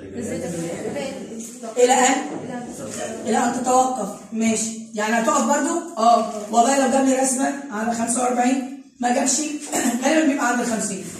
الى ان تتوقف. ماشي، يعني هتقف برضو؟ والله لو جاب لي رسمه على 45 ما جابش غالبا بيبقى عند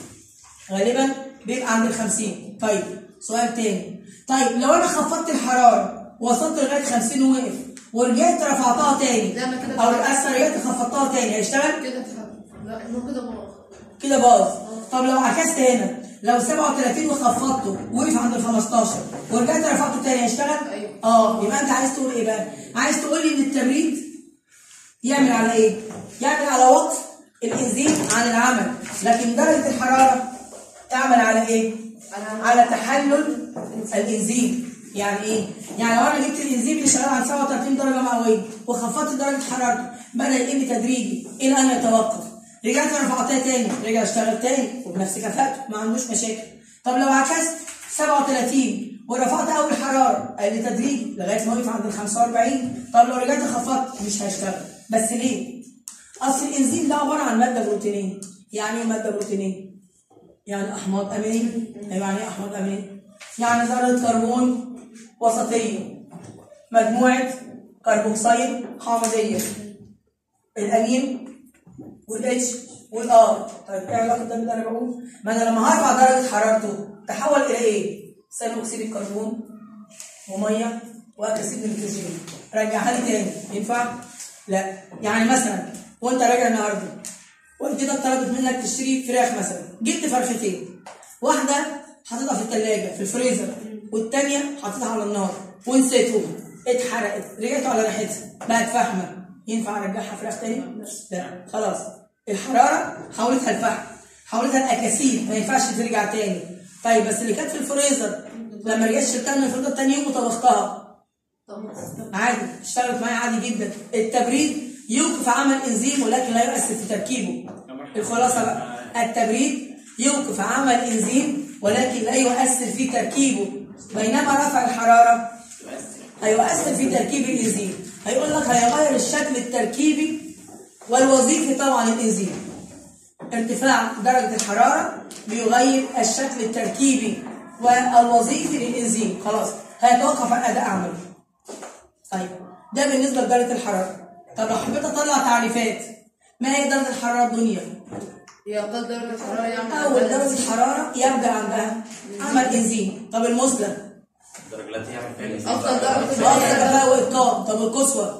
ال 50. طيب سؤال تاني، طيب لو انا خفضت الحراره وصلت لغايه 50 ووقف ورجعت رفعتها تاني او رجعت خفضتها تاني هيشتغل؟ لا كده باظ. طب لو عكست هنا، لو 37 وخفضته وقف عند ال 15 ورجعت رفعته تاني هيشتغل؟ يبقى انت عايز تقول ايه بقى؟ عايز تقول لي ان التبريد يعمل على ايه؟ يعمل على وقف الانزيم عن العمل، لكن درجه الحراره تعمل على ايه؟ على تحلل الانزيم. يعني ايه؟ يعني لو انا جبت الانزيم اللي شغال عن 37 درجه مئويه وخفضت درجه حرارته بدا يقل تدريجي الى ان يتوقف، رجعت رفعتها تاني، رجع اشتغل تاني وبنفس كفاءته، ما عندوش مشاكل. طب لو عكست 37 ورفعت اول حراره قال لي تدريجي لغايه ما وقف عند ال 45. طب لو رجعت خفضت مش هيشتغل. بس ليه؟ اصل الانزيم ده عباره عن ماده بروتينيه. يعني ايه ماده بروتينيه؟ يعني احماض امينيه. يعني ايه احماض امينيه؟ يعني ذره كربون وسطيه مجموعه كربوكسيل حامضيه، الامين والاتش والار. طيب ايه علاقه ده باللي انا بقوله؟ ما انا لما هرفع درجه حرارته تحول الى ايه؟ ثاني اكسيد الكربون وميه واكسيد النيتروجين. رجعها لي تاني، ينفع؟ لا. يعني مثلا وانت راجع النهارده والدتك طلبت منك تشتري فراخ مثلا، جبت فرختين، واحده حطيتها في الثلاجه في الفريزر والثانيه حطيتها على النار ونسيتهم، اتحرقت، رجعت على ريحتها بقت فحمه، ينفع ارجعها فراخ تاني؟ لا، خلاص الحراره حولتها لفحم، حولتها لاكاسيد، ما ينفعش ترجع تاني. طيب بس اللي كانت في الفريزر لما رجعت شلتها من الفريزر تاني يوم وطبختها عادي، اشتغلت معايا عادي جدا. التبريد يوقف عمل انزيم ولكن لا يؤثر في تركيبه. الخلاصه بقى، التبريد يوقف عمل انزيم ولكن لا يؤثر في تركيبه، بينما رفع الحراره هيؤثر في تركيب الانزيم. هيقول لك هيغير الشكل التركيبي والوظيفي طبعا الانزيم. ارتفاع درجه الحراره بيغير الشكل التركيبي والوظيفي للانزيم، خلاص هيتوقف عن اداء عمله. طيب ده بالنسبه لدرجه الحراره. طب لو حبيت اطلع تعريفات، ما هي درجه الحراره الدنيا؟ هي أقل درجة حرارة يعني اول درجه حراره يبدا عندها عمل انزيم. طب المثلى؟ الدرجة التي يعمل فيها أفضل درجة اقصى كفاءه واتقان. طب القصوى؟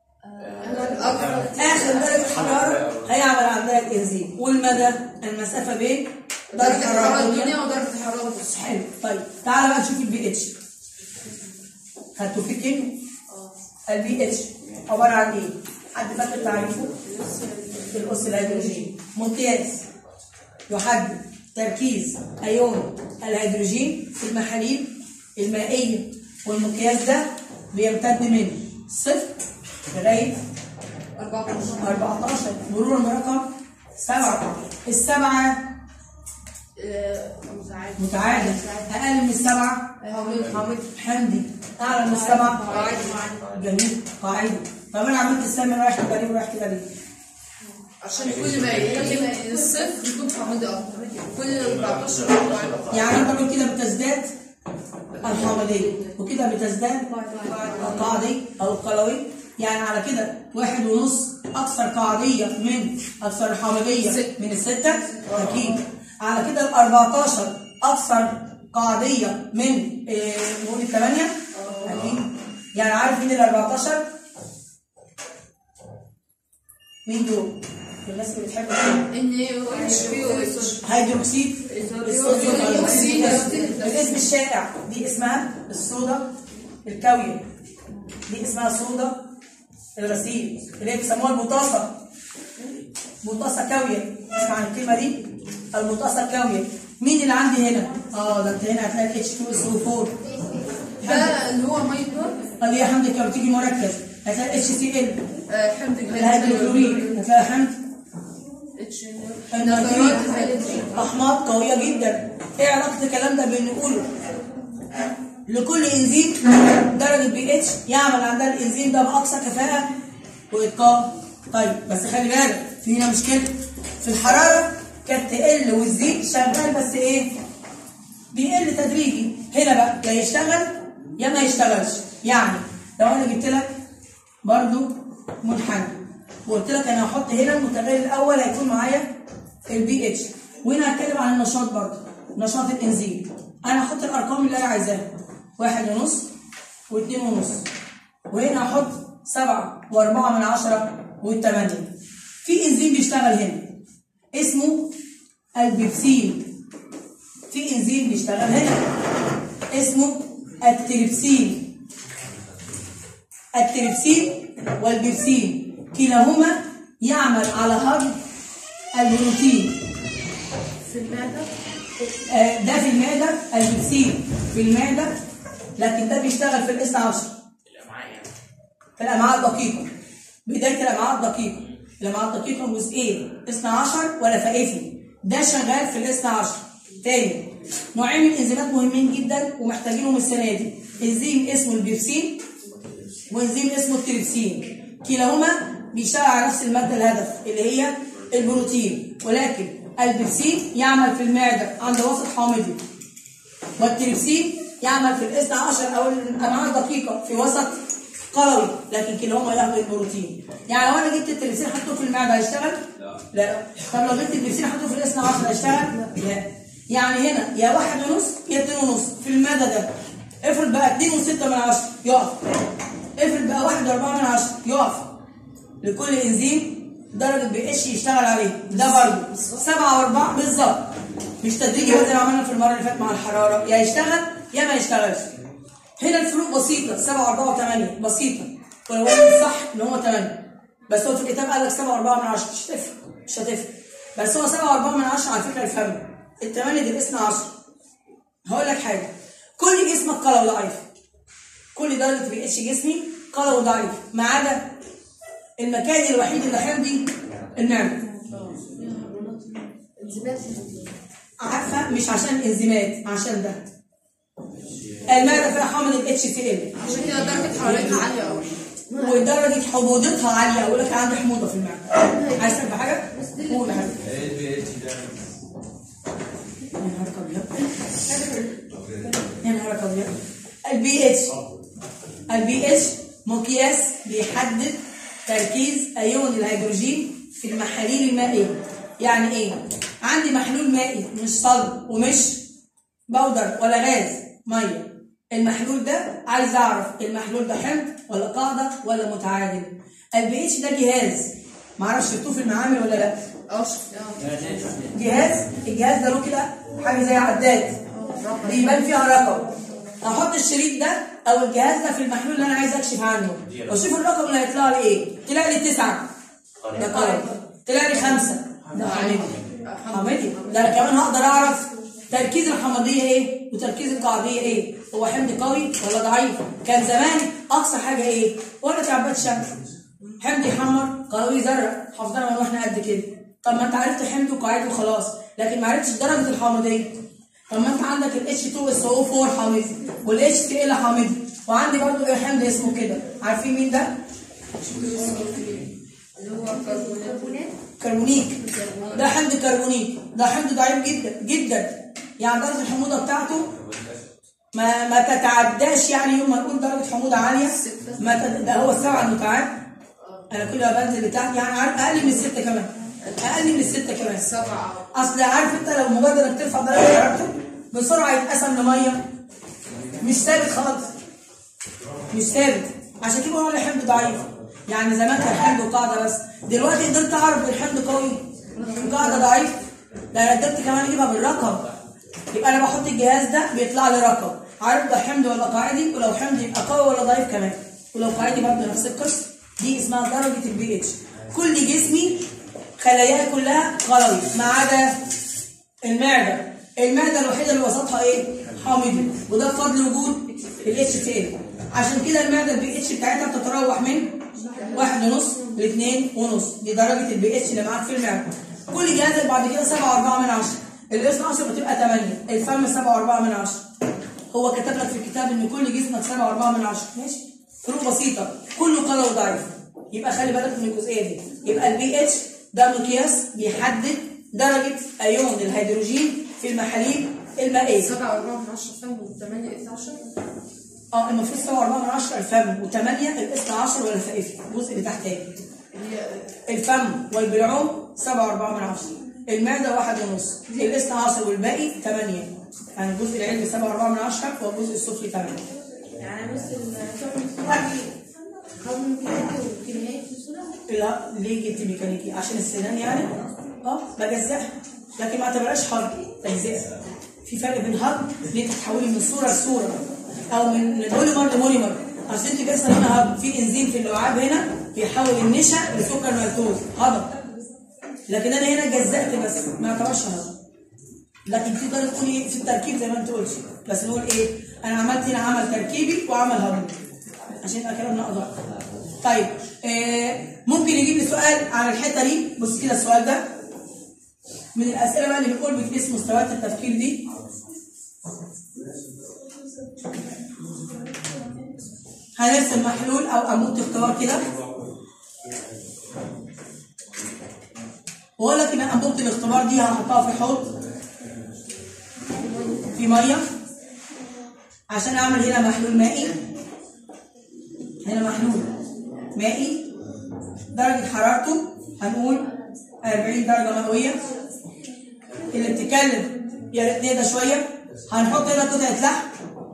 اخر درجه حراره هيعمل عندها الانزيم. والمدى المسافه بين درجه الحراره الدنيا ودرجة الحرارة القصوى. حلو. طيب تعالى بقى نشوف البي اتش. خدتوا في كلمه البي اتش عباره عن ايه؟ حد فاكر تعريفه؟ الأس الهيدروجين. ممتاز. يحدد تركيز ايون الهيدروجين في المحاليل المائيه، والمقياس ده بيمتد من 0 لغايه 14 مرورا برقم 7. السبعه متعادل، اقل من السبعه حمدي، اعلى من السبعه جميل قاعدي. طب انا عملت السهم رايح كده ليه ورايح كده ليه؟ عشان كل ما يجي الصفر يكون حامضي اكتر، كل 14 قاعدي. يعني انت قلت كده بتزداد الحامضيه وكده بتزداد القاعدي او القلوي. يعني على كده 1.5 اكثر قاعديه من اكثر حامضيه من ال6 اكيد. على كده ال14 اكثر قاعديه من نقول ال8 اكيد. يعني عارف مين ال14؟ مين دول؟ الناس اللي بتحب هيدروكسيد الصوديوم. الاسم الشائع دي اسمها الصودا الكاويه، دي اسمها صودا الغسيل اللي هي بيسموها البطاصه، بطاصه كاويه. اسمع عن الكلمه دي، البطاصه الكاويه. مين اللي عندي هنا؟ ده انت هنا هتلاقي H2SO4 ده اللي هو ميه نار، اللي هي حمض كبريتيكي مركز. هتلاقي HCl حمض الهيدروكلوريك، هتلاقي حمض النيتريك، احماض قويه جدا. ايه علاقه الكلام ده بنقوله؟ لكل انزيم درجه بي اتش يعمل عندها الانزيم ده باقصى كفاءه واتقان. طيب بس خلي بالك في هنا مشكله في الحراره، كانت تقل وتزيد شغال بس ايه؟ بيقل تدريجي. هنا بقى يا يشتغل يا ما يشتغلش. يعني لو انا جبت لك برضو منحنى وقلت لك انا هحط هنا المتغير الاول هيكون معايا البي اتش، وهنا هتكلم عن النشاط برضو، نشاط الانزيم. انا هحط الارقام اللي انا عايزاها 1.5 و2.5، وهنا هحط 7 و4 و8. في انزيم بيشتغل هنا اسمه البيبسين، في انزيم بيشتغل هنا اسمه التريبسين. التريبسين والبيبسين كلاهما يعمل على هضم البروتين في المعده. ده في المعده، البيبسين في المعده، لكن ده بيشتغل في الاس 10 الأمعاء يعني. في الامعاء الدقيقه، بدايه الامعاء الدقيقه اللي مع الدقيقه جزئين 12 ولا فائفي، ده شغال في ال 12. تاني نوعين من الانزيمات مهمين جدا ومحتاجينهم السنه دي، انزيم اسمه البيبسين وانزيم اسمه التريبسين، كلاهما بيشتغل على نفس الماده الهدف اللي هي البروتين، ولكن البيبسين يعمل في المعده عند وسط حامضي، والتريبسين يعمل في ال 12 او الامعاء الدقيقه في وسط قلوي، لكن كلاهما يهضم البروتين. يعني لو انا جبت التريبسين حطيته في المعده هيشتغل؟ لا. طب لو جبت البيبسين حطيته في ال 12 هيشتغل؟ لا. يعني هنا يا 1.5 يا 2.5 في المدى ده. افرض بقى 2.6 يقف، افرض بقى 1.4 يقف. لكل انزيم درجه بي اتش يشتغل عليه، ده برضه 7 و4 بالظبط، مش تدريجي زي ما عملنا في المره اللي فاتت مع الحراره، يا يشتغل يا ما يشتغلش. هنا الفروق بسيطه، 7 و4 و8 بسيطه، ولو صح ان هو 8، بس هو في الكتاب قال لك 7 و4 مش هتفرق، بس هو 7 و4 على فكره الفم، ال8 دي الاسم 10. هقول لك حاجه، كل جسمك قلوي ضعيف، كل درجه بي اتش جسمي قلوي ضعيف، ما عدا المكان الوحيد اللي حمضي المعده. عارفه مش عشان الانزيمات، عشان ده المعده فيها حامض ال HCl، عشان كده درجه حرارتها عاليه قوي ودرجه حموضتها عاليه. اقول لك عندي حموضه في المعده، عايز تعرف حاجه؟ قول يا حبيبي. يا نهار ابيض. البي اتش مقياس بيحدد تركيز ايون الهيدروجين في المحاليل المائيه. يعني ايه؟ عندي محلول مائي مش صلب ومش بودر ولا غاز، ميه. المحلول ده عايز اعرف المحلول ده حمض ولا قاعده ولا متعادل. البي اتش ده جهاز، معرفش شفتوه في المعامل ولا لا؟ الجهاز ده له كده حاجه زي عداد بيبان فيها رقم. احط الشريط ده او الجهاز ده في المحلول اللي انا عايز اكشف عنه، واشوف الرقم اللي هيطلع لي ايه. طلع لي 9 ده قلم، طلع لي 5 ده حامضي. ده انا كمان هقدر اعرف تركيز الحمضيه ايه وتركيز القاعديه ايه، هو حمض قوي ولا ضعيف. كان زمان اقصى حاجه ايه؟ ولا تعبات شمس، حمض يحمر قوي زرق، حافظينها من واحنا قد كده. طب ما انت عرفت حمض وقاعده وخلاص، لكن ما عرفتش درجه الحامضيه. طب ما انت عندك ال H2SO4 حامضي وال HCl حامضي، وعندي برضو ايه حمض اسمه كده، عارفين مين ده؟ اللي هو كربونيك. ده حمض كربونيك، ده حمض ضعيف جدا جدا، يعني درجه الحموضه بتاعته ما تتعداش، يعني يوم ما نقول درجه حموضه عاليه ده هو ال7 المتعاد. انا كل ما بنزل لتحت يعني اقل من 6 كمان، اقل من 6 كمان 7. اصل عارف انت لو مجرد انك ترفع درجه حرارته بسرعه يتقسم لميه، مش ثابت خالص، مش ثابت. عشان كده بقول الحمض ضعيف. يعني زمان كان حمض وقاعده بس، دلوقتي قدرت اعرف الحمض قوي وقاعده ضعيف، ده انا قدرت كمان اجيبها بالرقم. يبقى انا بحط الجهاز ده بيطلع لي رقم، عارف ده حمض ولا قاعدي، ولو حمض يبقى قوي ولا ضعيف كمان، ولو قاعدي برضه نفس القصه. دي اسمها درجه البي اتش. كل جسمي خلاياها كلها قلوي ما عدا المعده. المعده الوحيده اللي وسطها ايه؟ حامضي، وده بفضل وجود ال HCl. عشان كده المعده البي اتش بتاعتها بتتراوح من 1.5 ل 2.5، دي درجه البي اتش اللي معاك في المعده. كل جهاز بعد كده 7.4، ال 12 بتبقى 8، الفم 7.4. هو كتب لك في الكتاب ان كل جسمك 7.4، ماشي؟ فروق بسيطه، كله قلوي ضعيف. يبقى خلي بالك من الجزئيه دي. يبقى البي اتش ده مقياس بيحدد درجه ايون الهيدروجين في المحاليل المائيه. 7.4 فم و8 12. المفروض 7.4 الفم و8 ال 12 ولا فائفي، الجزء اللي تحت ايه؟ الفم والبلعوم 7.4، المعده 1.5، ال 12 والباقي 8. يعني الجزء العلوي 7.4 والجزء السفلي 8. يعني بس الفم هضم ميكانيكي وكيميائي في الصورة؟ لا ليه جبت ميكانيكي؟ عشان السنان يعني؟ بجزئها، لكن ما اعتبرهاش هضم، تجزئه. في فرق بين هضم ان انت تحولي من صوره لصوره او من بوليمر لمونيمر. اصل انت بيحصل هنا هضم، في انزيم في اللعاب هنا بيحول النشا لسكر مالتوز، هضم. لكن انا هنا جزأت بس، ما اعتبرش هضم. لكن تقدر تقولي في التركيب زي ما انت قلت، بس نقول ايه؟ انا عملت هنا عمل تركيبي وعمل هضمي عشان يبقى كلامنا ادق. طيب ممكن يجيب لي سؤال على الحته دي. بص كده السؤال ده من الاسئله بقى اللي بنقول بتقيس مستويات التفكير دي. هنرسم محلول او انبوبه اختبار كده، واقول لك ان انبوبه الاختبار دي هحطها في حوض في ميه عشان اعمل هنا محلول مائي. هنا محلول مائي درجه حرارته هنقول 40 درجه مئويه. اللي بتتكلم يا ريت نهدى شويه. هنحط هنا قطعه لحم،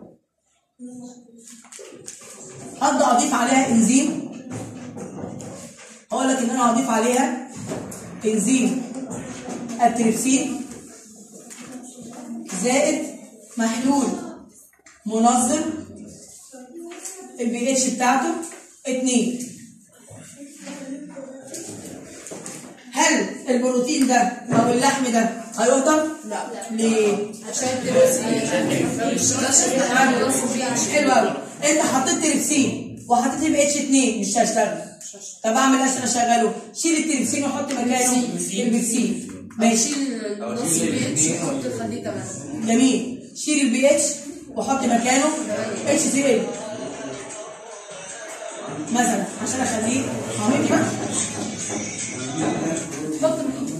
هبدا اضيف عليها انزيم. هقول لك ان انا هضيف عليها انزيم التريبسين زائد محلول منظم البي اتش بتاعته 2. هل البروتين ده او اللحم ده هيهضم؟ لا. ليه؟ عشان التريبسين مش حلو قوي. انت حطيت تريبسين وحطيت البي اتش 2 مش هيشتغل. طب اعمل ايه عشان اشغله؟ شيل التريبسين وحط مكانه البيبسين. ماشي. شيل نص البي اتش وحط خليه 8. جميل. شيل البي اتش وحط مكانه اتش سي ال مثلا عشان اخليه عميق كده. حط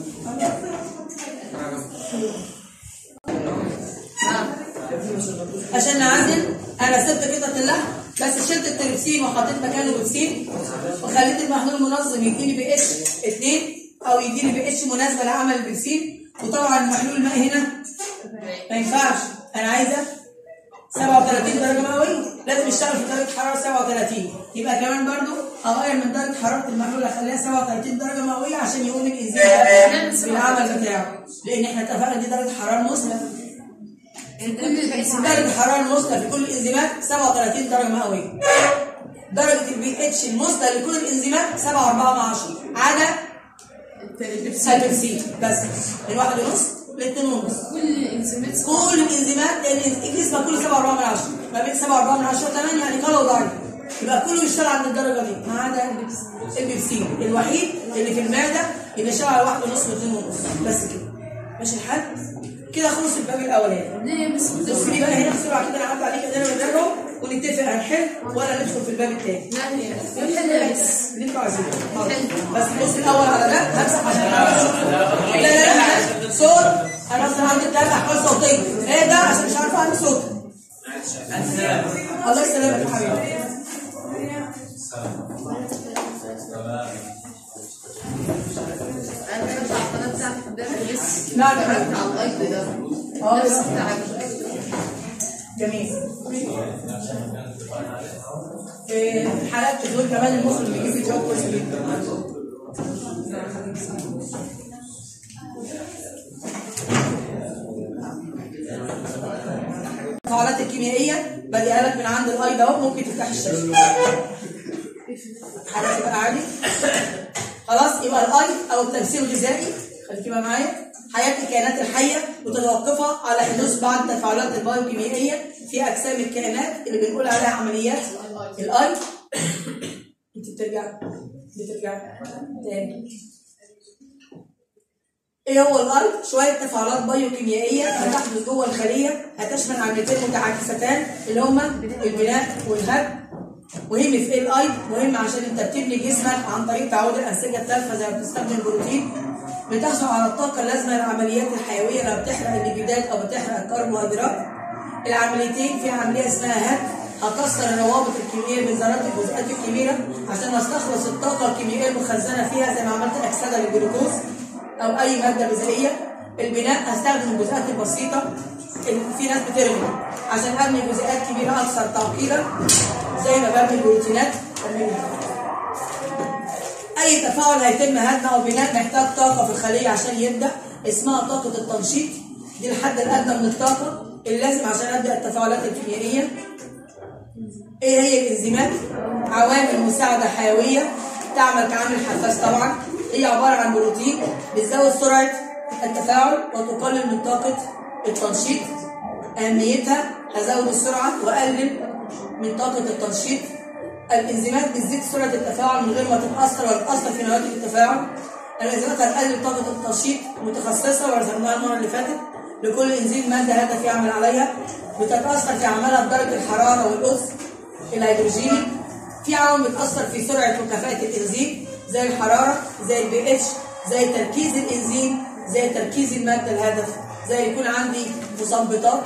عشان نعزل انا سبت قطعه اللحم بس شلت التريبسين وحطيت مكانه بيبسين وخليت المحلول المنظم يديني بي اتش 2 او يديني بي اتش مناسبه لعمل البيبسين. وطبعا المحلول المائي هنا ما ينفعش، انا عايزه 37 درجه مئويه، لازم يشتغل في درجه حراره 37. يبقى كمان برضو اغير من درجه حراره المحلول اخليها 37 درجه مئويه عشان يقوم الانزيم بالعمل بتاعه، لان احنا اتفقنا دي درجه حراره مثلى. درجه الحراره المثلى في كل الانزيمات 37 درجه مئويه. درجه البي اتش المثلى لكل الانزيمات 7.4 عدا البيبسين بس من 1.5 ل 2.5. كل الانزيمات لان الجسم كله 7.4 ما بين 7.4 و8 يعني قلوا درجه، يبقى كله بيشتغل عند الدرجه دي ما عدا البيبسين الوحيد اللي في المعده اللي شغال على 1.5 و2.5 بس كده. ماشي الحال كده. خلص الباب الاولاني. بص لي بقى هنا بسرعه كده نعدي عليك ادانا ونراجعه ونتفق هنحل ولا ندخل في الباب الثاني. لا هي بس اللي انتوا عايزينه بس بص الاول على ده همسح عشان لا صوت. انا اصلا عندي 3 احوال صوتيه. ايه ده عشان مش عارفه اعمل صوت. الله يسلمك يا حبيبي. انا كنت على القناه بتاعتك قدامي بس نعم اتفرجت على اللايف ده نفس التعب. جميل. في حالات دول كمان المخرج بيجيب فيديوهات كويسه جدا. التفاعلات الكيميائيه بديها لك من عند الاي ده اهو. ممكن تفتح الشاشه حاجه تبقى عادي. خلاص يبقى الاي او التجسيم الغذائي خليكي بقى معايا حياه الكائنات الحيه متوقفه على حدوث بعض التفاعلات البايوكيميائيه في اجسام الكائنات اللي بنقول عليها عمليات الاي. انت بترجع تاني. ايه هو الاي؟ شويه تفاعلات بايوكيميائيه هتحدث جوه الخليه هتشمل عمليتين متعاكستان اللي هما البناء والهدم. مهم في ايه الاي؟ مهم عشان انت بتبني جسمك عن طريق تعود الانسجه التالفه زي ما بتستخدم البروتين. بتحصل على الطاقه اللازمه للعمليات الحيويه لما بتحرق الليبيدات او بتحرق الكربوهيدرات. العمليتين في عمليه اسمها هدم هتكسر الروابط الكيميائيه بين ذرات الجزيئات الكبيره عشان نستخلص الطاقه الكيميائيه المخزنه فيها زي ما عملت اكسده للجلوكوز او اي ماده غذائيه. البناء هستخدم الجزيئات البسيطه في ناس بترمي عشان ابني جزيئات كبيره اكثر تعقيدا زي ما ببني البروتينات. اي تفاعل هيتم هدمه او بناء محتاج طاقه في الخليه عشان يبدا اسمها طاقه التنشيط. دي الحد الادنى من الطاقه اللي لازم عشان ابدا التفاعلات الكيميائيه. ايه هي الانزيمات؟ عوامل مساعده حيويه تعمل كعامل حساس طبعا. هي عباره عن بروتين بتزود سرعه التفاعل وتقلل من طاقه التنشيط. اهميتها هزود السرعه واقلل من طاقه التنشيط. الانزيمات بتزيد سرعه التفاعل من غير ما تتاثر ولا تاثر في نواتج التفاعل. الانزيمات هتقلل طاقه التنشيط متخصصه ورسمناها المره اللي فاتت. لكل انزيم ماده هدف يعمل عليها. بتتاثر في عملها بدرجه الحراره والقدس الهيدروجيني. في عوامل بتاثر في سرعه وكفاءه الانزيم زي الحراره، زي البي اتش، زي تركيز الانزيم، زي تركيز الماده الهدف، زي يكون عندي مثبطات.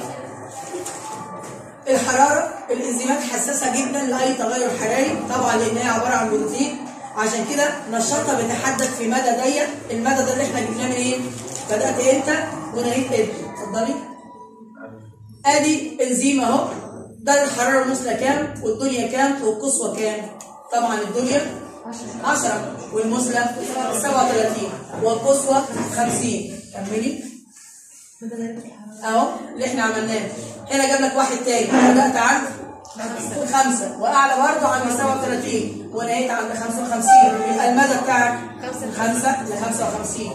الحراره، الانزيمات حساسه جدا لاي تغير حراري طبعا لان هي عباره عن بروتين، عشان كده نشاطها بيتحدد في مدى ضيق. المدى ده اللي احنا جبناه منين؟ بدات امتى ونهيت امتى؟ اتفضلي. ادي انزيم اهو، ده الحراره المثلى كام والدنيا كام والقصوى كام؟ طبعا الدنيا 10 والمثلى 37 والقصوى 50. كملي اهو اللي احنا عملناه. هنا جاب لك واحد تاني، بدات عند 5 واعلى برضه عند 37 ونهيت عند 55. يبقى المدى بتاعك 5 ل 55.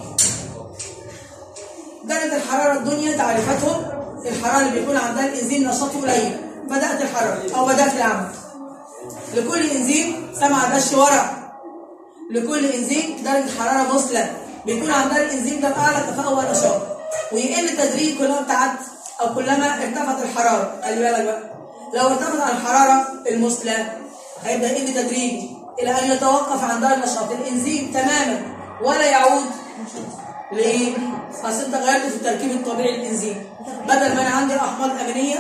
درجه الحراره الدنيا تعريفاتهم: الحراره اللي بيكون عندها الانزيم نشاطه قليل. بدات الحراره او بدات العمل. لكل انزيم سمع دش ورا. لكل انزيم درجه حراره مثلى بيكون عندها الانزيم ده اعلى كفاءه ونشاط، ويقل تدريجي كلما ابتعدت او كلما ارتفعت الحراره. خلي بالك بقى، لو ارتفعت عن الحراره المثلى هيبدا يقل تدريجي الى ان يتوقف عندها النشاط الانزيم تماما ولا يعود. ليه؟ اصل انت غيرت في التركيب الطبيعي للانزيم. بدل ما انا عندي احماض امينيه،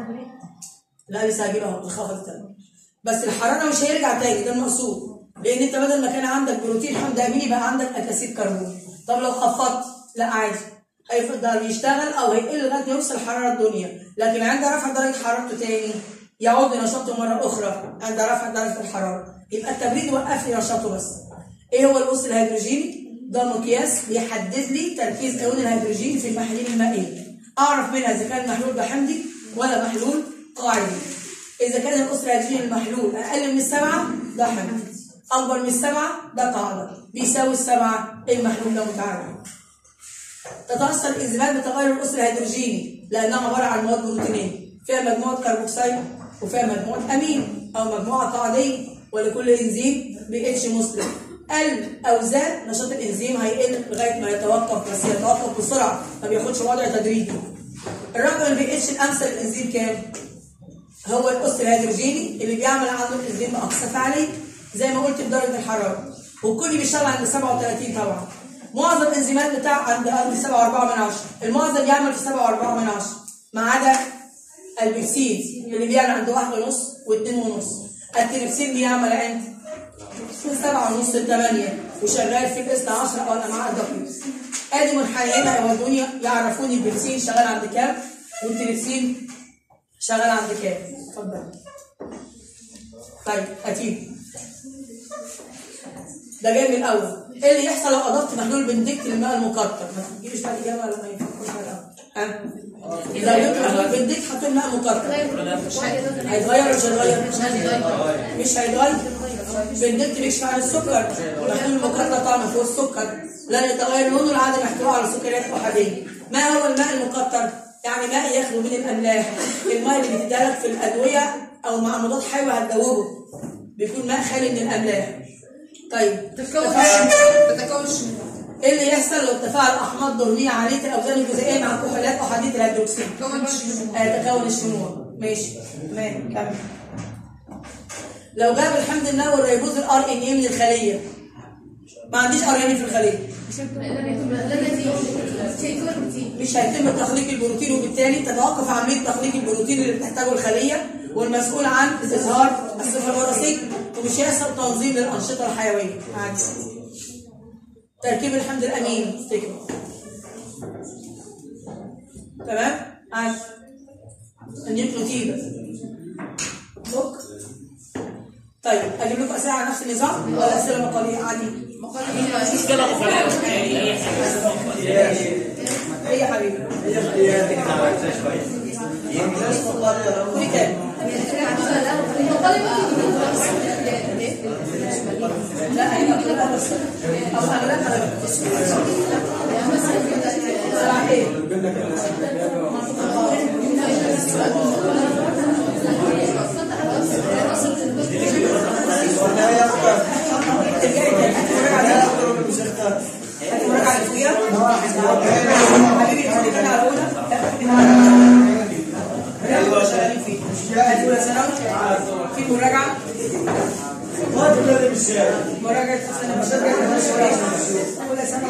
لا لسه هجيبها بالخفض تاني، بس الحراره مش هيرجع تاني، ده المقصود. لان انت بدل ما كان عندك بروتين حمض اميني بقى عندك اكاسيد كربون. طب لو خفضت لا عادي، هيفضل يشتغل او هيقل لغايه ما يوصل حراره الدنيا، لكن عند رفع درجه حرارته تاني يعود لنشاطه مره اخرى عند رفع درجه الحراره. يبقى التبريد وقف لي نشاطه بس. ايه هو القص الهيدروجيني؟ ده مقياس بيحدد لي تركيز ايون الهيدروجين في المحاليل المائيه. اعرف منها اذا كان المحلول ده حمضي ولا محلول قاعدي. اذا كان القص الهيدروجيني المحلول اقل من 7 ده حمضي، اكبر من 7 ده قاعده، بيساوي 7 المحلول ده متعادل. تتاثر الانزيمات بتغير القص الهيدروجيني لانها عباره عن مواد بروتينيه فيها مجموعه كربوكسيل وفيها مجموعه امين او مجموعه قاعديه، ولكل انزيم بي اتش مثلى. قل او زاد نشاط الانزيم هيقل لغايه ما يتوقف، بس يتوقف بسرعه ما بياخدش وضع تدريجي. الرقم البي اتش الامثل للانزيم كام؟ هو القص الهيدروجيني اللي بيعمل عنده الانزيم باقصى فعاليه زي ما قلت بدرجه الحراره، والكل بيشتغل عند 37 طبعا. معظم الانزيمات بتاع عند 7.4، المعظم بيعمل في 7.4 ما عدا البيبسين اللي بيعمل عند 1.5 و2.5. التريبسين بيعمل عند من 7.5 ل 8 وشغال في الاس 10 او الامعاء الدقيقه. ادي منحنيين هيودوني يعرفوني البيبسين شغال عند كام والتريبسين شغال عند كام. اتفضل. طيب هتيجي ده جاي من الاول. ايه اللي يحصل لو اضفت محلول بندكت للماء المكتر؟ ما تجيبش بعد اجابه ولا ما ينفعش ها؟ اذا جبت محلول بندكت حطيت ماء مكتر هيتغير ولا مش هيتغير؟ مش هيتغير. بندكت بيكشف عن السكر، محلول المكتر طعمه فوق السكر لا يتغير لونه العادي محتوى على سكريات احاديه. ما هو الماء المكتر؟ يعني ماء يخلو من الاملاح. الماء اللي بيتدلك في الادويه او مع مضاد حيوي هتدوبه بيكون ماء خالي من الاملاح. طيب بتتكون ايه اللي يحصل لو تفاعل احماض دهنيه عاليه الاوزان الجزيئيه مع كحولات احاديه الهيدروكسيد؟ تكون الشموع. ماشي تمام كمل. لو جاب الحمض النووي الريبوز الار ان اي من الخليه، ما عنديش ار ان اي في الخليه، مش هيتم تخليق البروتين وبالتالي تتوقف عمليه تخليق البروتين اللي بتحتاجه الخليه والمسؤول عن اظهار الصفه الوراثيه، ومش هيحصل تنظيم للانشطه الحيويه. عادي. تركيب الحمض الامين افتكر. تمام؟ عادي. النيوكليوتيد. بوك. طيب اجيب لكم اسئله على نفس النظام ولا اسئله مقاليه؟ عادي. مقاليه. اسئله مقاليه. ايه يا حبيبي؟ قولي كام؟ لا هي كلها بس او اغلبها ايه؟ مراجعة مراجعة سنة أولى سنة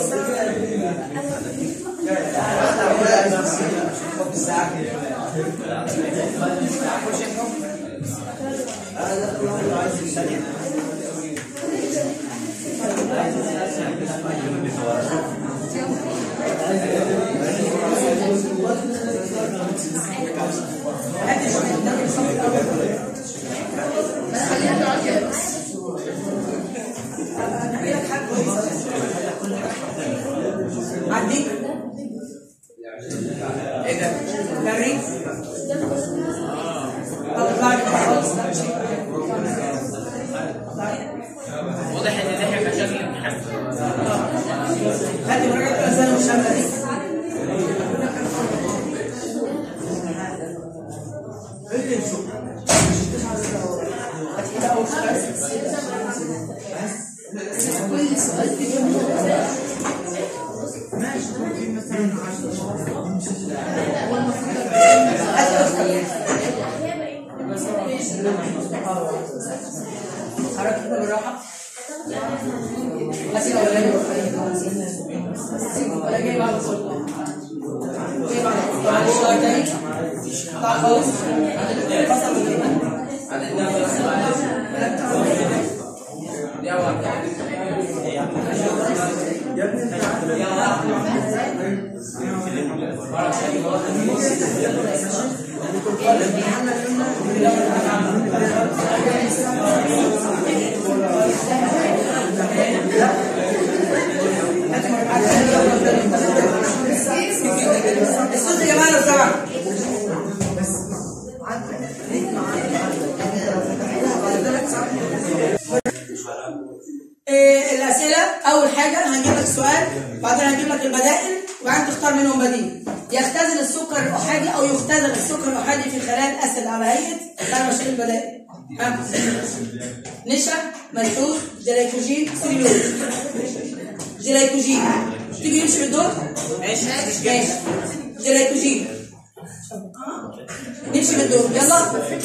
عدي ايه ده؟ بري بعد خالص لا شيء واضح ان ده هيبقى شكل امتحان. هاتي مراجعة الأذان والشملة دي. كل سؤال فيه حركة كده بالراحة. هاتي الأولاني ولا جاي بعد الصوت؟ جاي بعد الصوت. معلش شوية تاني. طلع خالص. فصل الصوت يا جماعة لو سمحت. الأسئلة أول حاجة هنجيب لك سؤال، بعدين هنجيب لك البدائل وبعدين تختار منهم بديل. يختزل السكر الأحادي أو يختزل السكر الأحادي في خلايا الأسد على هيئة مشاكل البدائل. نشا، ملحوظ، جلايكوجين، سليولوز. جلايكوجين تيجي نمشي بالدور؟ ماشي. جلايكوجين نمشي بالدور يلا.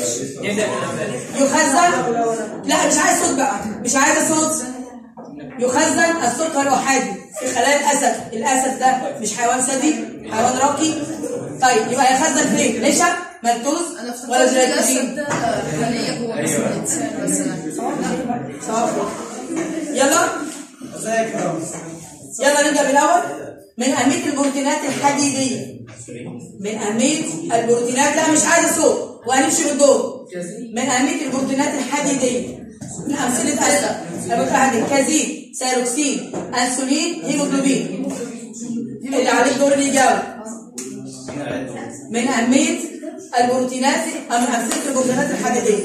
يخزن، لا مش عايز صوت بقى، مش عايز صوت. يخزن السكر الأحادي في خلايا الأسد. الأسد ده مش حيوان ثدي، حيوان راقي. طيب يبقى يخزن فين؟ نشا، ملتوز ولا جلايكوجين؟ يلا يلا نبدأ بالأول. من أهمية البروتينات الحديدية. من أهمية البروتينات، لا مش عايز صوت وهنمشي بالدور. من أهمية البروتينات الحديدية من أمثلة أسد كازين، سيروكسين، أنسولين، هيموجلوبين. اللي عليه الدور اللي يجاوب. من أهمية البروتينات أو من أمثلة البروتينات الحديدية.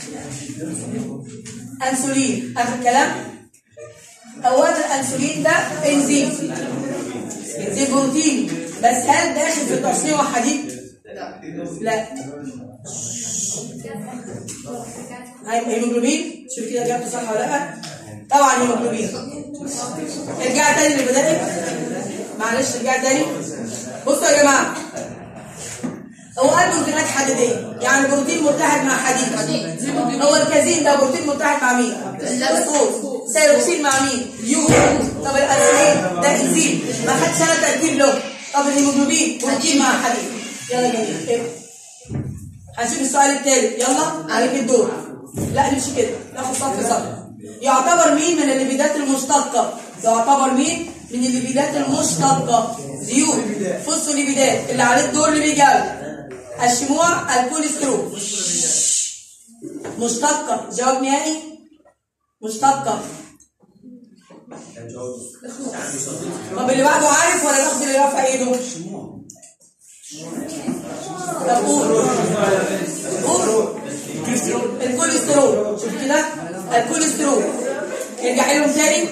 أنسولين، آخر كلام. أولا الأنسولين ده إنزيم. إنزيم بروتين، بس هل داخل في التصنيع حديد؟ لا. هيموجلوبين، شوف كده جابته صح ولا لا؟ طبعا هيموجلوبين. ارجع تاني للبدائل. معلش ارجع تاني. بصوا يا جماعه، هو قال بروتينات حديديه، يعني بروتين متحد مع حديد. هو الكازين ده بروتين متحد مع مين؟ الفوسفور. سيروكسين مع مين؟ يود. طب الانسولين ده انزيم ما خدش انا تركيب له. طب الهيموجلوبين بروتين مع حديد. يلا جميل. هنشوف السؤال التالت. يلا عليك الدور. لا نمشي كده، ناخد صف صف. يعتبر مين من الليبيدات المشتقه؟ يعتبر مين من الليبيدات المشتقه؟ زيوت، فوسفوليبيدات. اللي عليه الدور اللي بيجاوب. الشموع، الكوليسترول. مشتقه، جواب نهائي. مشتقه. طب اللي بعده عارف ولا ناخد اللي رافع ايده؟ طب قول. الكوليسترول. شوف كده، الكوليسترول. ارجع لهم تاني.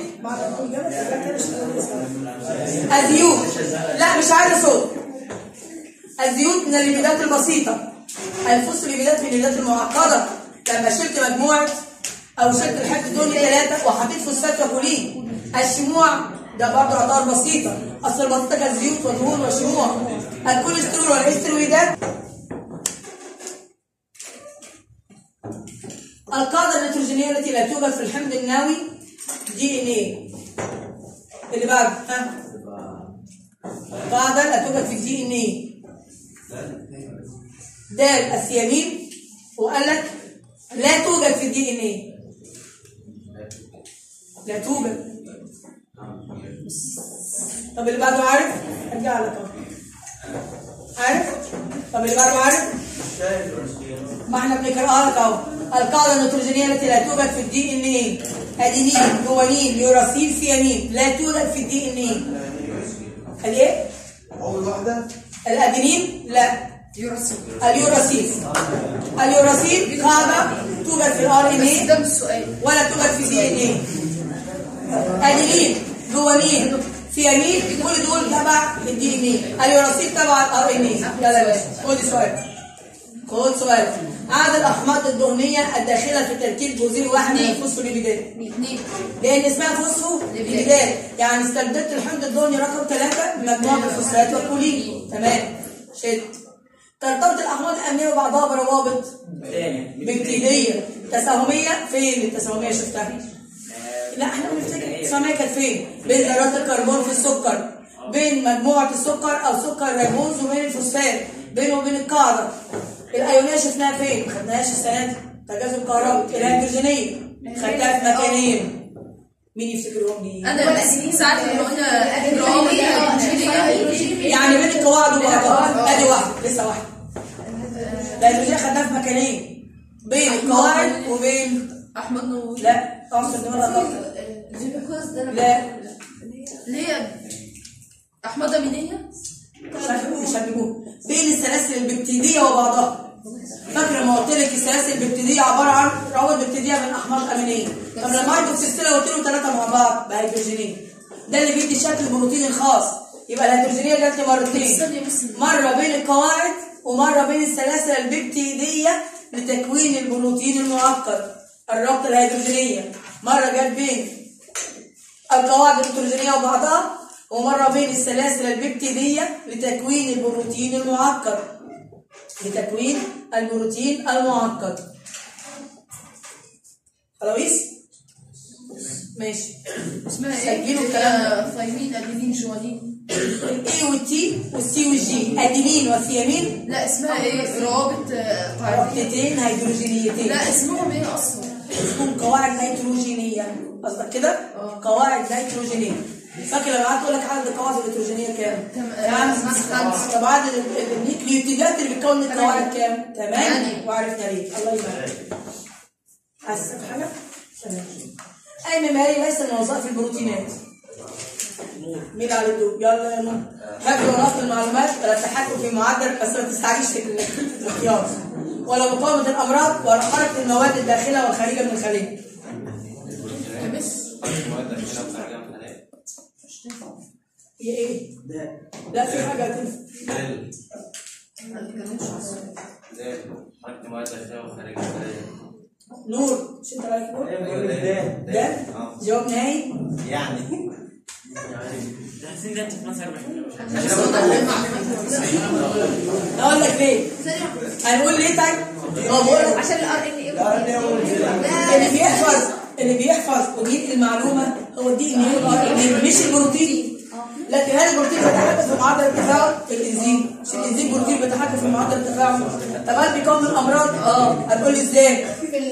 الزيوت، لا مش عايزه صوت. الزيوت من الليبيدات البسيطه. الفوسفوليبيدات من الليبيدات المعقده. لما شلت مجموعه او شلت الحته دول 3 وحطيت فوسفات وكولين. الشموع ده برضه اعتبار بسيطه، اصل البسيطه كانت زيوت ودهون وشموع. الكوليسترول والاسترويدات لا توجد في الحمض النووي دي ان ايه. اللي بعده ها قاعده لا توجد في الدي ان ايه. د الثيامين وقال لك لا توجد في الدي ان ايه. لا توجد. طب اللي بعده عارف؟ ارجع لك اهو. عارف؟ طب اللي بعده عارف؟ ما احنا بنقراها لك اهو. القاعده النيتروجينيه التي لا توجد في الدي ان ايه. ادينين جوانين يوراسيل ثيامين لا توجد في الدي ان ايه. الايه؟ اول واحده الادينين لا. يوراسيل. اليوراسيل قاعده توجد في الار ان ايه ده مش سؤال. ولا توجد في الدي ان ايه. ادينين جوانين ثيامين كل دول تبع الدي ان ايه. اليوراسيل تبع الار ان ايه. يلا يا باشا خد سؤال. خد سؤال. عدد الاحماض الدهنيه الداخله في تركيب جزيء واحد من الفوسفوليبيدات. 2. لان اسمها فوسفوليبيدات يعني استبدلت الحمض الدهني رقم 3 بمجموعه الفوسفات والكولين. تمام. شد. ترتبط الاحماض الامينيه ببعضها بروابط بكتيريه تساهميه. فين التساهميه شفتها؟ لا احنا بنفتكر التساهميه كانت فين؟ بين ذرات الكربون في السكر، بين مجموعه السكر او سكر ريبوز وبين الفوسفات، بينه وبين القاعده. الايونيه شفناها فين؟ ما خدناهاش السنه دي. تجاذب كهربي. الهيدروجينيه خدتها في مكانين. مين يفتكرهم دي؟ انا بس ساعات لما قلنا روابط يعني بين القواعد وبعضها. ادي واحده لسه واحده. الهيدروجين خدناها في مكانين بين القواعد وبين احمد نور. لا اقصد ولا غلط. لا اللي هي احمد امينيه شبهوه بين السلاسل البكتيريه وبعضها. فاكره ما قلت لك السلاسل البكتيريه عباره عن روابط بكتيريه بين احماض امينيه. طب لما عدوا في السلسله قلت له 3 مع بعض بقى هيدروجينيه. ده اللي بيدي شكل البروتين الخاص. يبقى الهيدروجينيه جت لي مرتين، مره بين القواعد ومره بين السلاسل البكتيريه لتكوين البروتين المعقد. الرابطه الهيدروجينيه مره جت بين القواعد الهيدروجينيه وبعضها ومره بين السلاسل البكتيريه لتكوين البروتين المعقد. خلاص ماشي. اسمها سجلوا ايه؟ الكلام ده. ثايمين ادينين جوانين. الاي والتي والسي والجي ادينين وثيامين. لا اسمها ايه؟ روابط قاعدتين. رابطتين هيدروجينيتين. لا اسمهم ايه اصلا؟ اسمهم قواعد نيتروجينيه. قصدك كده؟ قواعد نيتروجينيه. فاكر لما قعدت اقول لك عدد القواعد النيتروجينيه كام؟ تمام. طب عدد النيوكليوتيدات اللي بتكون القواعد كام؟ 8. وعرفنا ليه. الله يبارك. عايز تسال حاجه؟ اي مماري ليس من وظائف البروتينات. مين على الدور؟ يلا يا نور. حفظ ونقل المعلومات ولا التحكم في معدل بس ما تستعجلش في الاختيار. ولا مقاومه الامراض ولا حركه المواد الداخله والخارجه من الخليه. هي ايه؟ لا في حاجه هتنفع. نور مش انت رايك نور؟ ده جواب نهائي يعني تحسين ده تتمثل اقول لك ليه؟ هنقول ليه طيب؟ بقول عشان الار ان ايه اللي بيحفظ وبينقل المعلومه هو الدي ان ايه مش البروتين. لكن هل البروتين بيتحكم في معدل التفاعل؟ الانزيم. مش الانزيم بروتين بيتحكم في معدل التفاعل. طب هل بيكون الامراض؟ هتقول لي ازاي؟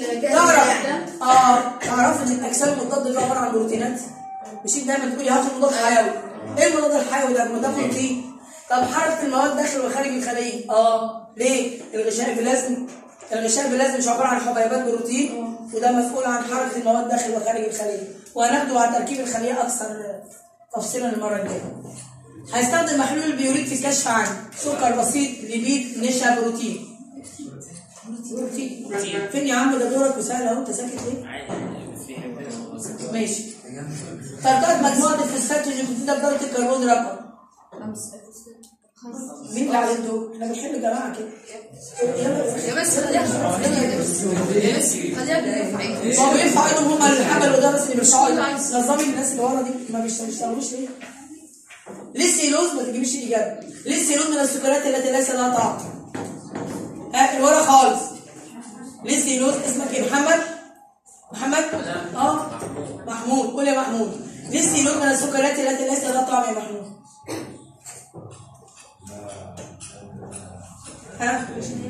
تعرف ان الاجسام المضاده دي عباره عن بروتينات. مش انت دايما تقولي هاخد مضاد حيوي. ايه المضاد الحيوي ده؟ ده بروتين. طب حركه المواد داخل وخارج الخليه. ليه؟ الغشاء باللازم مش عباره عن حبيبات بروتين وده مسؤول عن حركه المواد داخل وخارج الخليه. وهناخده على تركيب الخليه اكثر تفصيلا المره الجايه. هيستخدم محلول البيوريت في الكشف عن سكر بسيط، ليبيد، نشا، بروتين. فين يا عم؟ ده دورك وسهل اهو. انت ساكت ليه؟ ماشي. ترتبط مجموعه الفوسفات والنيكوتين بدرجه الكربون رقم 5. مين اللي على الدور؟ احنا بنحل يا جماعه كده. يا بس خليها هو بينفع ايدهم هم اللي حملوا ده بس اللي بيرفعوا نظامي الناس اللي ورا دي ما بيشتغلوش ليه؟ ليه السيلوز ما تجيبش اجابه؟ ليه السيلوز من السكريات التي ليس لها طعم؟ ورا خالص. ليه السيلوز اسمك ايه محمد؟ محمد؟ محمود، قول يا محمود. نسي نوع من السكريات التي ليس لها طعم يا محمود. ها؟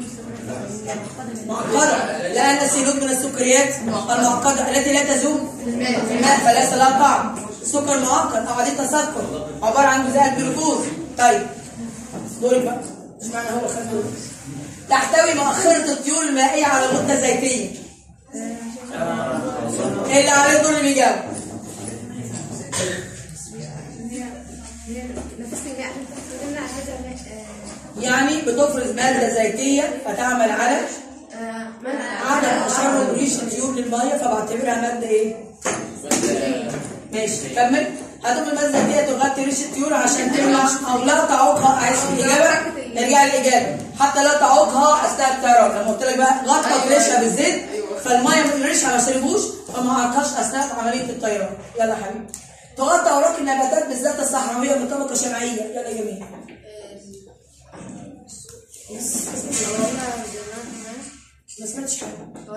معقدة. لا، نسي نوع من السكريات المعقدة التي لا تذوب في الماء فليس لها طعم. سكر معقد أو عديد تسكر عبارة عن جزيئات جلوكوز. طيب دورك بقى. اشمعنى هو خد دورك؟ تحتوي مؤخرة الطيور المائية على غدة زيتية. اللي عليه الدور اللي بيجاوب. يعني بتفرز مادة زيتية فتعمل على عدم تشرب ريش الطيور للمية، فبعتبرها مادة ايه؟ ماشي كمل. هتفرز مادة زيتية تغطي ريش الطيور عشان تمنع او لا تعوقها. عايز الإجابة؟ نرجع للإجابة. حتى لا تعوقها أثناء الطيران. لما قلت لك بقى غطت ريشها بالزيت فالمية من ريشها ما شربوش فما عرقهاش أثناء عملية الطيران. يلا يا حبيبي. تغطي أوراق النباتات بالذات الصحراوية بطبقة شمعية. يلا يا جميل. ما سمعتش حاجة.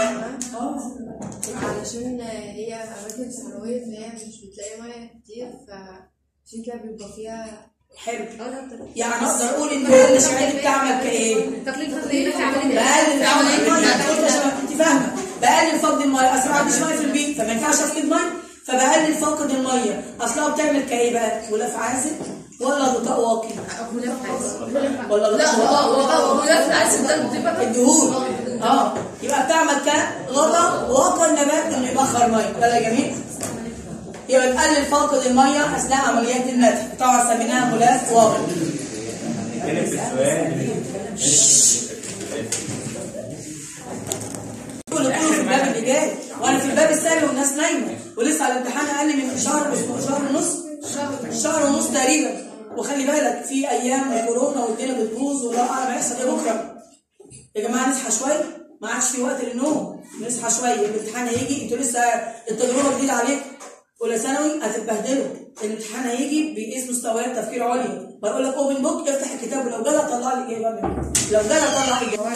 علشان هي أماكن صحراوية فهي مش بتلاقي مياه كتير فعشان كده بيبقى فيها حلو. يعني اقدر اقول ان الشمعيه دي بتعمل كايه؟ بقلل انت فاهمه؟ بقلل فقد الميه. اصل ما عنديش ميه في البيت فما ينفعش افقد ميه، فبقلل فقد الميه. اصلها بتعمل كايه بقى؟ غلاف عازل ولا غطاء واقي؟ ولا غلاف عازل ده بتبقى الدهون. يبقى بتعمل كغطاء واقي النبات انه يبخر ميه. يلا يا جميل. يبقى تقلل فاقد الميه اثناء عمليات النتح. طبعا سميناها غلاف واقي. كله في الباب اللي جاي وانا في الباب السابق والناس نايمه ولسه على الامتحان اقل من شهر شهر ونص تقريبا. وخلي بالك في ايام كورونا والدنيا بتبوظ ولا اعلم هيحصل ايه بكره. يا جماعه نصحى شويه، ما عادش في وقت للنوم. نصحى شويه، الامتحان هيجي. انتوا لسه التجربه جديده عليكم. اولى ثانوي هتتبهدلوا. الامتحان هيجي بيقيس مستويات تفكير عليا. بقول لك اوبن بوك، افتح الكتاب ولو جالك طلع لي اجابه منه. لو جالك طلع اجابه.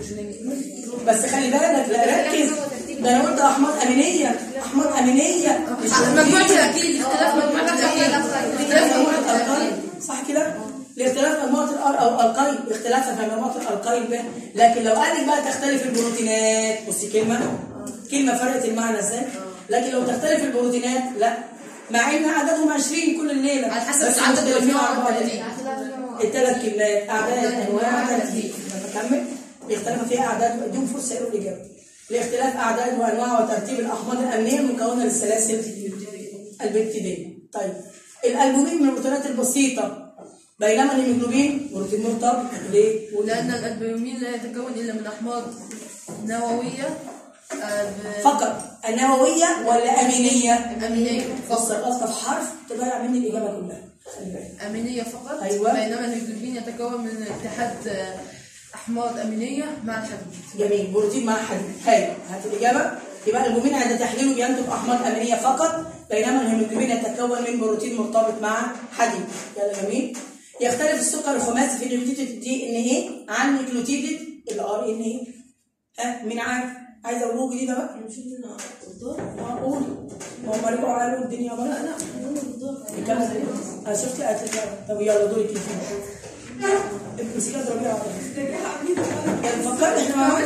بس خلي بالك، لا ركز. ده انا قلت احماض امينيه. احماض امينيه مجموعة الأكيد. اختلاف مجموعة الأكيد. اختلاف مجموعه الالقاين. صح كده؟ لاختلاف مجموعه الار او القاين، اختلافها في مجموعه الالقاين به. لكن لو قال لك بقى تختلف البروتينات، بصي كلمه فرقت المعنى ازاي؟ لكن لو تختلف البروتينات لا، مع ان عددهم 20 كل الليله على حسب عدد النوع. الثلاث كلمات اعداد انواع ترتيب. بكمل. بيختلف فيها اعداد. اديهم فرصه يقولوا الاجابه. لاختلاف اعداد وانواع وترتيب الاحماض الامينيه المكونه للسلاسل البيبتيديه. طيب الالبومين من البروتينات البسيطه بينما الهيموجلوبين بروتين مرتبط. ليه؟ لأن الألبومين لا يتكون إلا من أحماض نووية فقط. النووية ولا أمينية؟ أمينية. فصل غلطة في حرف تضيع مني الإجابة كلها. أمينية فقط. أيوة. بينما الهيموجلوبين يتكون من اتحاد أحماض أمينية مع الحديد. جميل. بروتين مع الحديد. حلو. هات الإجابة. يبقى الهيموجلوبين عند تحليله بينتج أحماض أمينية فقط بينما الهيموجلوبين يتكون من بروتين مرتبط مع حديد. يلا جميل. يختلف السكر الخماسي في نيوكليوتيد الدي ان ايه عن نيوكليوتيد الار ان ايه. مين عارف؟ عايزه اقول جديده بقى؟ اقول هم رجعوا قالوا الدنيا بقى. لا الكلام ده شفت قالت. طب يلا دورك انت. امسكي اضربيها على فكرت احنا مع بعض.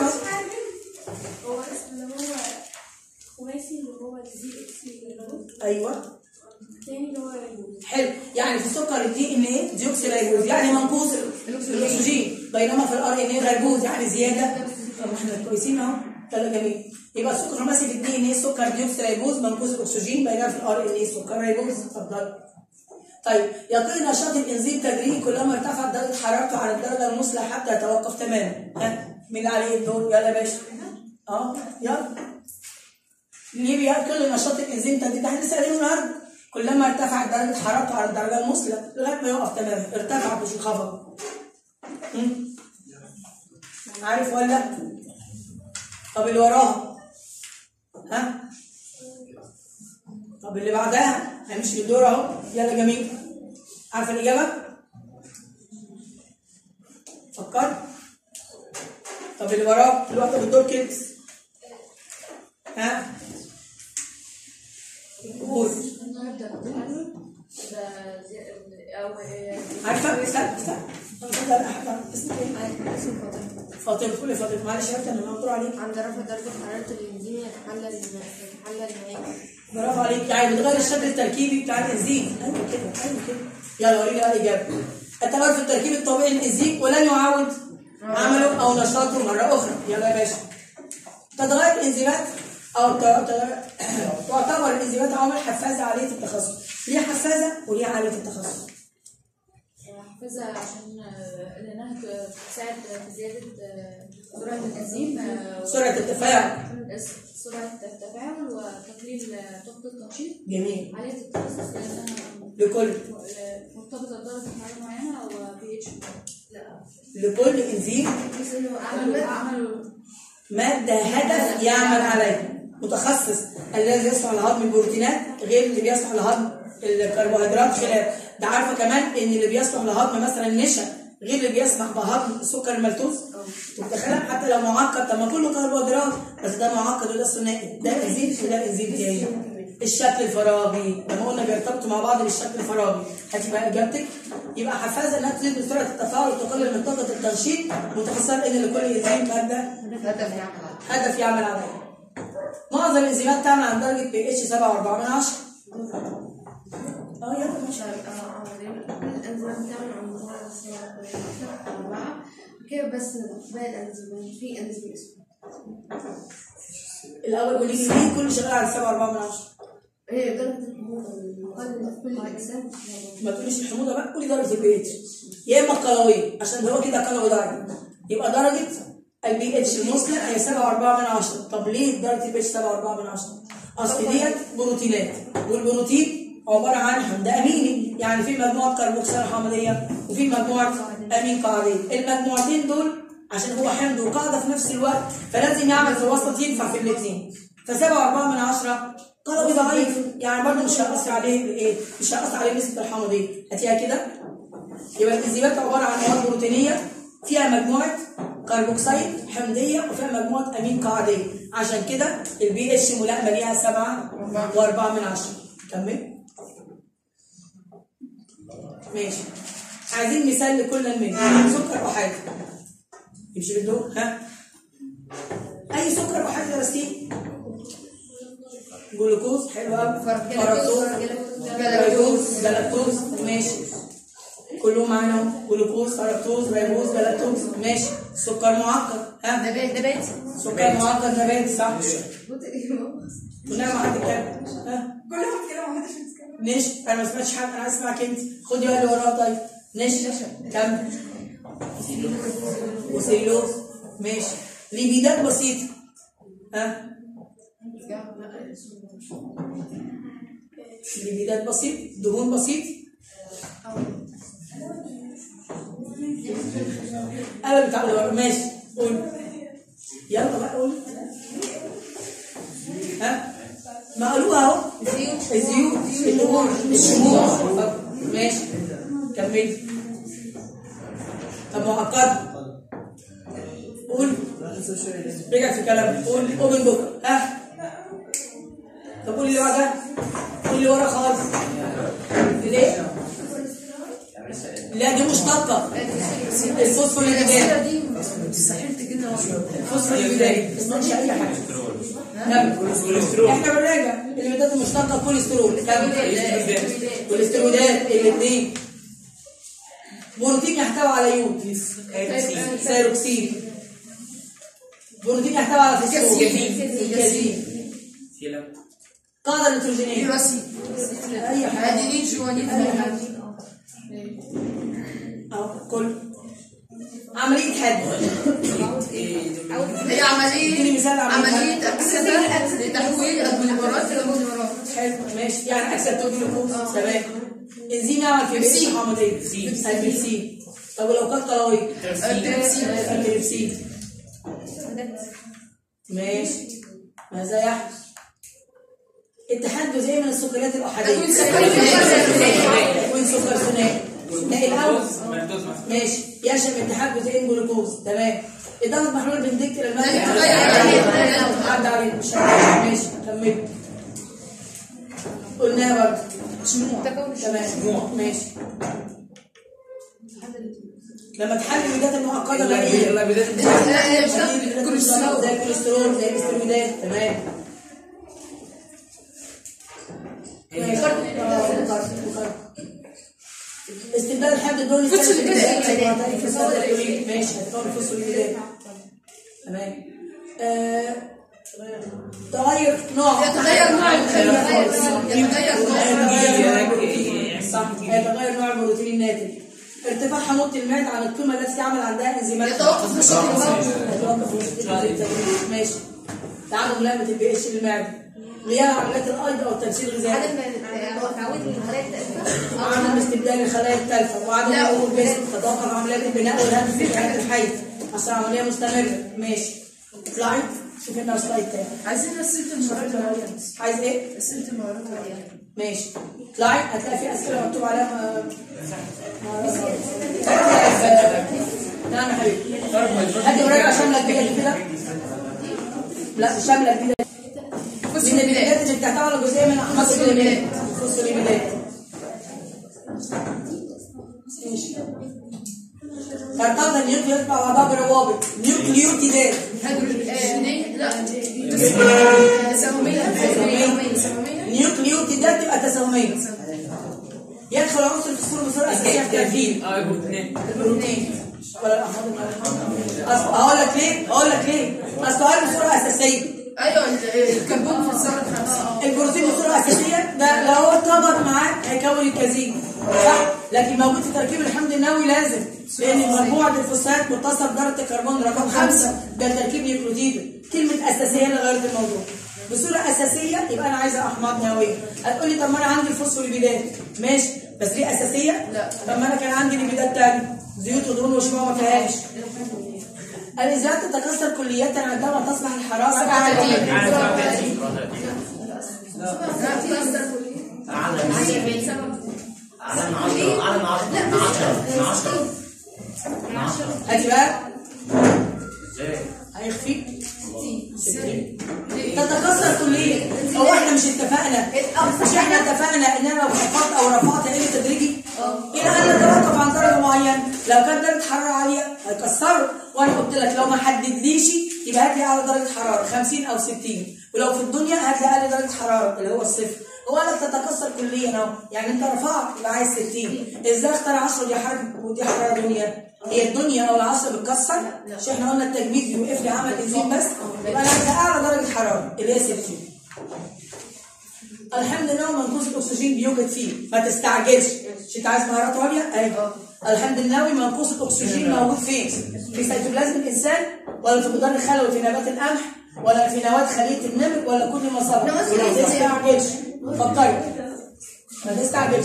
هو اللي هو خماسي اللي هو ايوه الثاني اللي هو ريبوز. حلو. يعني في سكر الدي ان ايه ديوكسي ريبوز يعني منقوص الاكسجين. بينما في الار ان ايه ريبوز يعني زياده. طب احنا كويسين اهو. يلا جميل. يبقى السكر الخماسي في الدي ان ايه سكر ديوكسي ريبوز منقوص الاكسجين بينما في الار ان ايه سكر ريبوز. اتفضل. طيب يقل نشاط الانزيم تدريجي كلما ارتفعت درجه حرارته عن الدرجه المثلى حتى يتوقف تماما. مين اللي عليه الدور؟ يلا يا باشا. يلا. ليه بيقل نشاط الانزيم تدريجي؟ احنا لسه قايلينه النهارده. كلما ارتفعت درجه حرارته على الدرجه المثلى لغايه ما يقف تماما. ارتفع مش انخفض. عارف ولا؟ طب اللي وراها طب اللي بعدها هنمشي بالدور اهو. يلا جميل. عارفه الاجابه؟ فكر. طب اللي وراه الوقت بالدور كده. ها؟ قول. عارفه؟ استنى اسمك ايه؟ فاطمه. قولي فاطمه. معلش يا بنتي انا مقطوع عليك. عند رفع درجة حرارة الإنزيم يتحلل الماء. برافو عليك. يعني بتغير الشكل التركيبي بتاع الانزيم. ايوه كده ايوه كده. يلا قولي لي بقى الاجابه. التغير في التركيب الطبيعي للانزيم ولن يعاود عمله او نشاطه مره اخرى. يلا يا باشا. تتغير الانزيمات او تعتبر الانزيمات عوامل حفازه عاليه التخصص. ليه حفازه وليه عاليه التخصص؟ حفازة عشان لأنها تساعد في زيادة سرعة الإنزيم، سرعه التفاعل وتقليل طاقة التنشيط. جميل. عالية التخصص لأنها لكل مرتبطة بدرجة حرارة معينة أو pH. لا، لكل انزيم عملوا ماده هدف يعمل عليه. متخصص الذي يصنع لهضم البروتينات غير اللي بيصنع لهضم الكربوهيدرات خلاف. ده عارفه كمان ان اللي بيصنع لهضم مثلا النشا غير اللي بيسمح بهضم السكر الملتوز. متخيل حتى لو معقد، طب ما كله كربوهيدرات بس ده معقد وده ثنائي. ده انزيم وده انزيم تاني. الشكل الفراغي لما قلنا بيرتبطوا مع بعض بالشكل الفراغي. هتبقى اجابتك يبقى حفازه انها تزيد من سرعه التفاعل وتقلل من طاقه التنشيط. متخصصه ان لكل انزيم ماده هدف يعمل عليه. معظم الانزيمات تعمل عند درجه pH 7.4. يلا ماشي. الأنزيمات بتعمل عن درجة 7.4 كده، بس باقي الأنزيمات في أنزيم اسمه الاول قولي لي ليه كله شغال على 7.4؟ هي درجة الحموضة المقارنة في كل الأجسام. ما تقوليش الحموضه بقى، قولي درجه الpH يا اما القلويه عشان هو كده قلوي ضعيف. يبقى درجه الpH المثلى هي 7.4. طب ليه درجه الpH 7.4؟ اصل ديت بروتينات، والبروتين عباره عن حمض اميني، يعني في مجموعه كربوكسيل حامضيه وفي مجموعه امين قاعديه. المجموعتين دول عشان هو حمض وقاعده في نفس الوقت فلازم يعمل في وسط ينفع في الاثنين. ف7.4 قلوي ضعيف، يعني برضه مش هيأثر عليه ايه؟ مش هيأثر عليه نسبه الحمضيه. هاتيها كده. يبقى الانزيمات عباره عن مواد بروتينيه فيها مجموعه كربوكسيل حمضيه وفيها مجموعه امين قاعديه، عشان كده الpH ملائمه ليها 7.4. كمل. ماشي. عايزين مثال لكل منهم. سكر احادي يمشي بالدور. ها؟ اي سكر احادي درستيه؟ جلوكوز. حلو قوي. فركتوز جلاكتوز. ماشي. كلهم معانا جلوكوز فركتوز ريبوز جلاكتوز. ماشي. سكر معقد. ها؟ نباتي. سكر معقد نباتي. صح. كلنا ما حد يتكلم. ها؟ كلهم كده ما حدش ماشي. انا ما سمعتش حاجه، انا عايز اسمعك انت. خدي اللي وراها. طيب ماشي. كمل. وسيلوز. ماشي. ليبيدات بسيطه. ها؟ ليبيدات بسيط، دهون بسيط. انا بتاع اللي ورا. ماشي. قول. يلا بقى قول. ها؟ ما قالوها اهو. الزيوت الدهون الشموع. ماشي. كمل. طب معقد. قول. رجع في كلام. قول اوبن بوك. ها؟ طب قول اللي بعدها. قول اللي ورا خالص. ليه؟ لا دي مشتقه. الفوسفوريليدات. الفوسفوريليدات ما اسمهاش اي حاجه. احنا بنراجع الليبيدات المشتقه كوليسترول. كوليسترولات الاثنين. بروتين يحتوي على يود سيروكسين. بروتين يحتوي على فوسفور كازين. قاعده نيتروجينيه. اي حاجه كل عمليه حد. هي عملية أكسدة لتحويل البوليمرات إلى بوليمرات. حلو ماشي. يعني اكسبتوز جلوكوز. تمام. انزيم يعمل في بيئة حامضية. البيبسين. طب ولو كان قلوي؟ التريبسين. ماشي. ماذا يحدث؟ اتحاد جزيئي من السكريات الأحادية. تكوين سكر ثنائي. ثنائي الأول. ماشي. يشمل اتحاد جزيئين جلوكوز. تمام. إضافة محلول بندكت إلى الماء عدى عليه مش ماشي كمل. قلناها برضه شموع تمام ماشي. لما تحلل البيدات المؤقته ده ايه؟ الكوليسترول زي الكوليسترول زي الاسترويدات تمام. استبدال الحمض الدهني ماشي هتكون الفوسفوليبيدات تمام. تغير نوع صح هيتغير نوع البروتين الناتج. ارتفاع حموضة المعدة عن القيمة التي تعمل عندها انزيمات يتوقف نشاط ماشي. تعادل ملامة البي اتش للمعدة. غياب عمليات الايض او التمثيل الغذائي. عدم استبدال الخلايا التالفة وعدم نمو الجسم. تتوقف عمليات البناء والهدم في الحياة الحية عشان عملية مستمرة ماشي. اطلعي شوف لنا سلايد تاني. عايزين الست المرة عايز ايه؟ الست المرة ماشي. اطلعي هتلاقي في اسئله مكتوب عليها نعم يا حبيبي. هدي مراجعه شامله جديده كده. لا شامله جديده. من البدايات اللي بتعتمد على جزئيه من احماض الفوسفوليبيدات. ماشي. ترتبط النيوكليوس مع بعضها بروابط نيوكليوتيدات. لا نيوكليوتيدات تبقى تساهميه. يدخل عنصر الفوسفور بصوره اساسيه في تركيب البروتين ولا الاحماض الامينيه. هقول لك ليه اصل هو بصوره اساسيه. ايوه الكربون في الذره الخمسه البروتين بصوره اساسيه ده لو هو اتطبق معاه هيكون الكازين صح. لكن موجود في تركيب الحمض النووي لازم لان مجموعه الفوسفات متصله بدرجه الكربون رقم 5 ده تركيب نيوكليوتيد. كلمه اساسيه اللي غيرت الموضوع. بصوره اساسيه يبقى انا عايزه احماض نوويه. هتقولي طب ما انا عندي الفوسفوليبيدات ماشي بس دي اساسيه؟ لا. طب ما انا كان عندي ليبيدات ثانيه زيوت ودهون وشموع ما فيهاش. الإنزيمات تتكسر كلية عندما تصبح الحرارة أعلى. هاتي بقى هيخفيك تتكسر كلية. هو احنا مش اتفقنا ان انا لو خفضت او رفعت عيني تدريجي الى ان نتوقف عن درجة معينة. لو كانت درجة حرارة عالية هيكسروا وانا قلت لك لو ما حددليش يبقى هات لي اعلى درجة حرارة 50 او 60 ولو في الدنيا هات لي اقل درجة حرارة اللي هو الصفر. هو قال لك تتكسر كليا اهو يعني انت رفعت يبقى عايز 60. ازاي اختار 10 ودي حرارة ودي حرارة دنيا؟ هي الدنيا او العصر بتكسر مش احنا قلنا التجميد بيوقف لي عمل انزيم بس يبقى انا عايز اعلى درجة حرارة اللي هي 60. الحمض النووي منقوص الاكسجين بيوجد فيه ما تستعجلش. مش انت عايز مهارات عليا؟ ايوه. الحمض النووي منقوص الاكسجين موجود فين؟ في سيتوبلازم الانسان ولا في الجدار الخلوي في نبات القمح ولا في نواه خليه النمر ولا كل ما سبق؟ ما تستعجلش. فكري ما تستعجلش.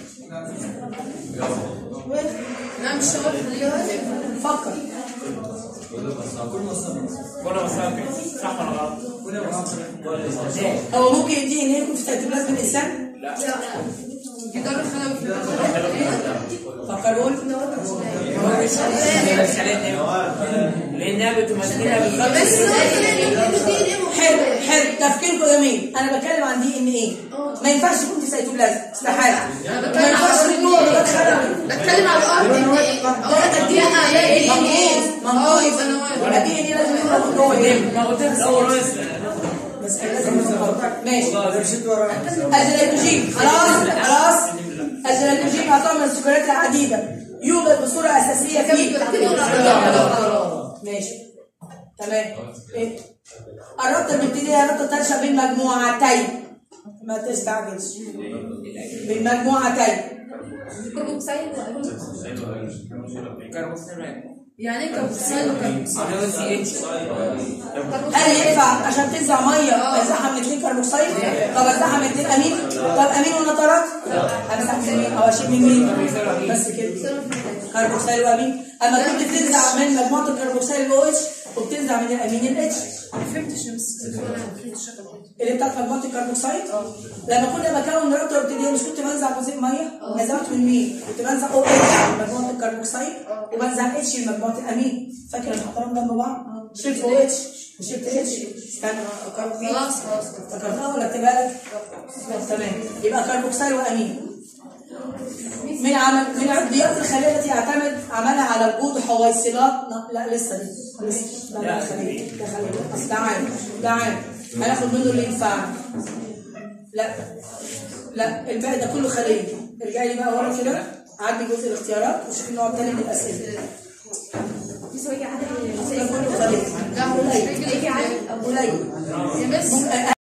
لا مش شغل فكر. كل مسافة صح ولا غلط؟ هو ممكن يدي ان يكون في سيتوبلازم الانسان؟ لا جدار الخلوي فكروا لأنها بتمثلها بالضبط. حلو تفكيركم جميل. انا بتكلم عن دي ان ايه ما ينفعش يكون في سيتوبلازم استحاله. ما ينفعش يكون جوه بتكلم على الارض ان ايه منقوص يبقى دي ان ايه لازم يكون جوه ما قلت لك أول بس لازم ماشي. الجلايكوجين خلاص الجلايكوجين عطاء من السكريات العديده يوجد بصوره اساسيه فيه ماشي تمام. الرابطه الابتدائيه رابطه تنشا بين مجموعتين ما تستعجلش بين مجموعتين. يعني ايه كاربوكسيل وكاربوكسيل؟ هل ينفع عشان تنزع ميه ازحها من 2 كربوكسيل؟ طب ازحها من 2 امين؟ طب امين ونترات؟ امسح من مين او اشيل من مين؟ بس كده كربوكسيل وامين. اما كنت تنزع من مجموعه الكربوكسيل او اتش وبتنزع من الامين الاتش ما فهمتش يا مس انا ما فهمتش الشكل اللي بتاعت مجموعه الكربوكسيد. لما كنا بكون رابطه ابتدائيه مش كنت بنزع جزيء ميه؟ نزعت من مين؟ كنت بنزع او اتش من مجموعه الكربوكسيد وبنزع اتش من مجموعه الامين. فاكر الحطام جنب بعض؟ شلت او اتش وشلت اتش. استنى خلاص افتكرتها ولا اكتبها لك؟ تمام. يبقى كربوكسيل وامين. من عضويات الخليه التي يعتمد عملها على وجود حويصلات لا لسه دي لسه ده خليه اصل ده عام هناخد منه اللي ينفعنا. لا الباقي ده كله خليه. ارجعي لي بقى ورا كده عدي جزء الاختيارات وشوفي النوع الثاني من الاسئله. بيسوي عدد ده كله خليه. لا هو مش هيجي قليل يا مس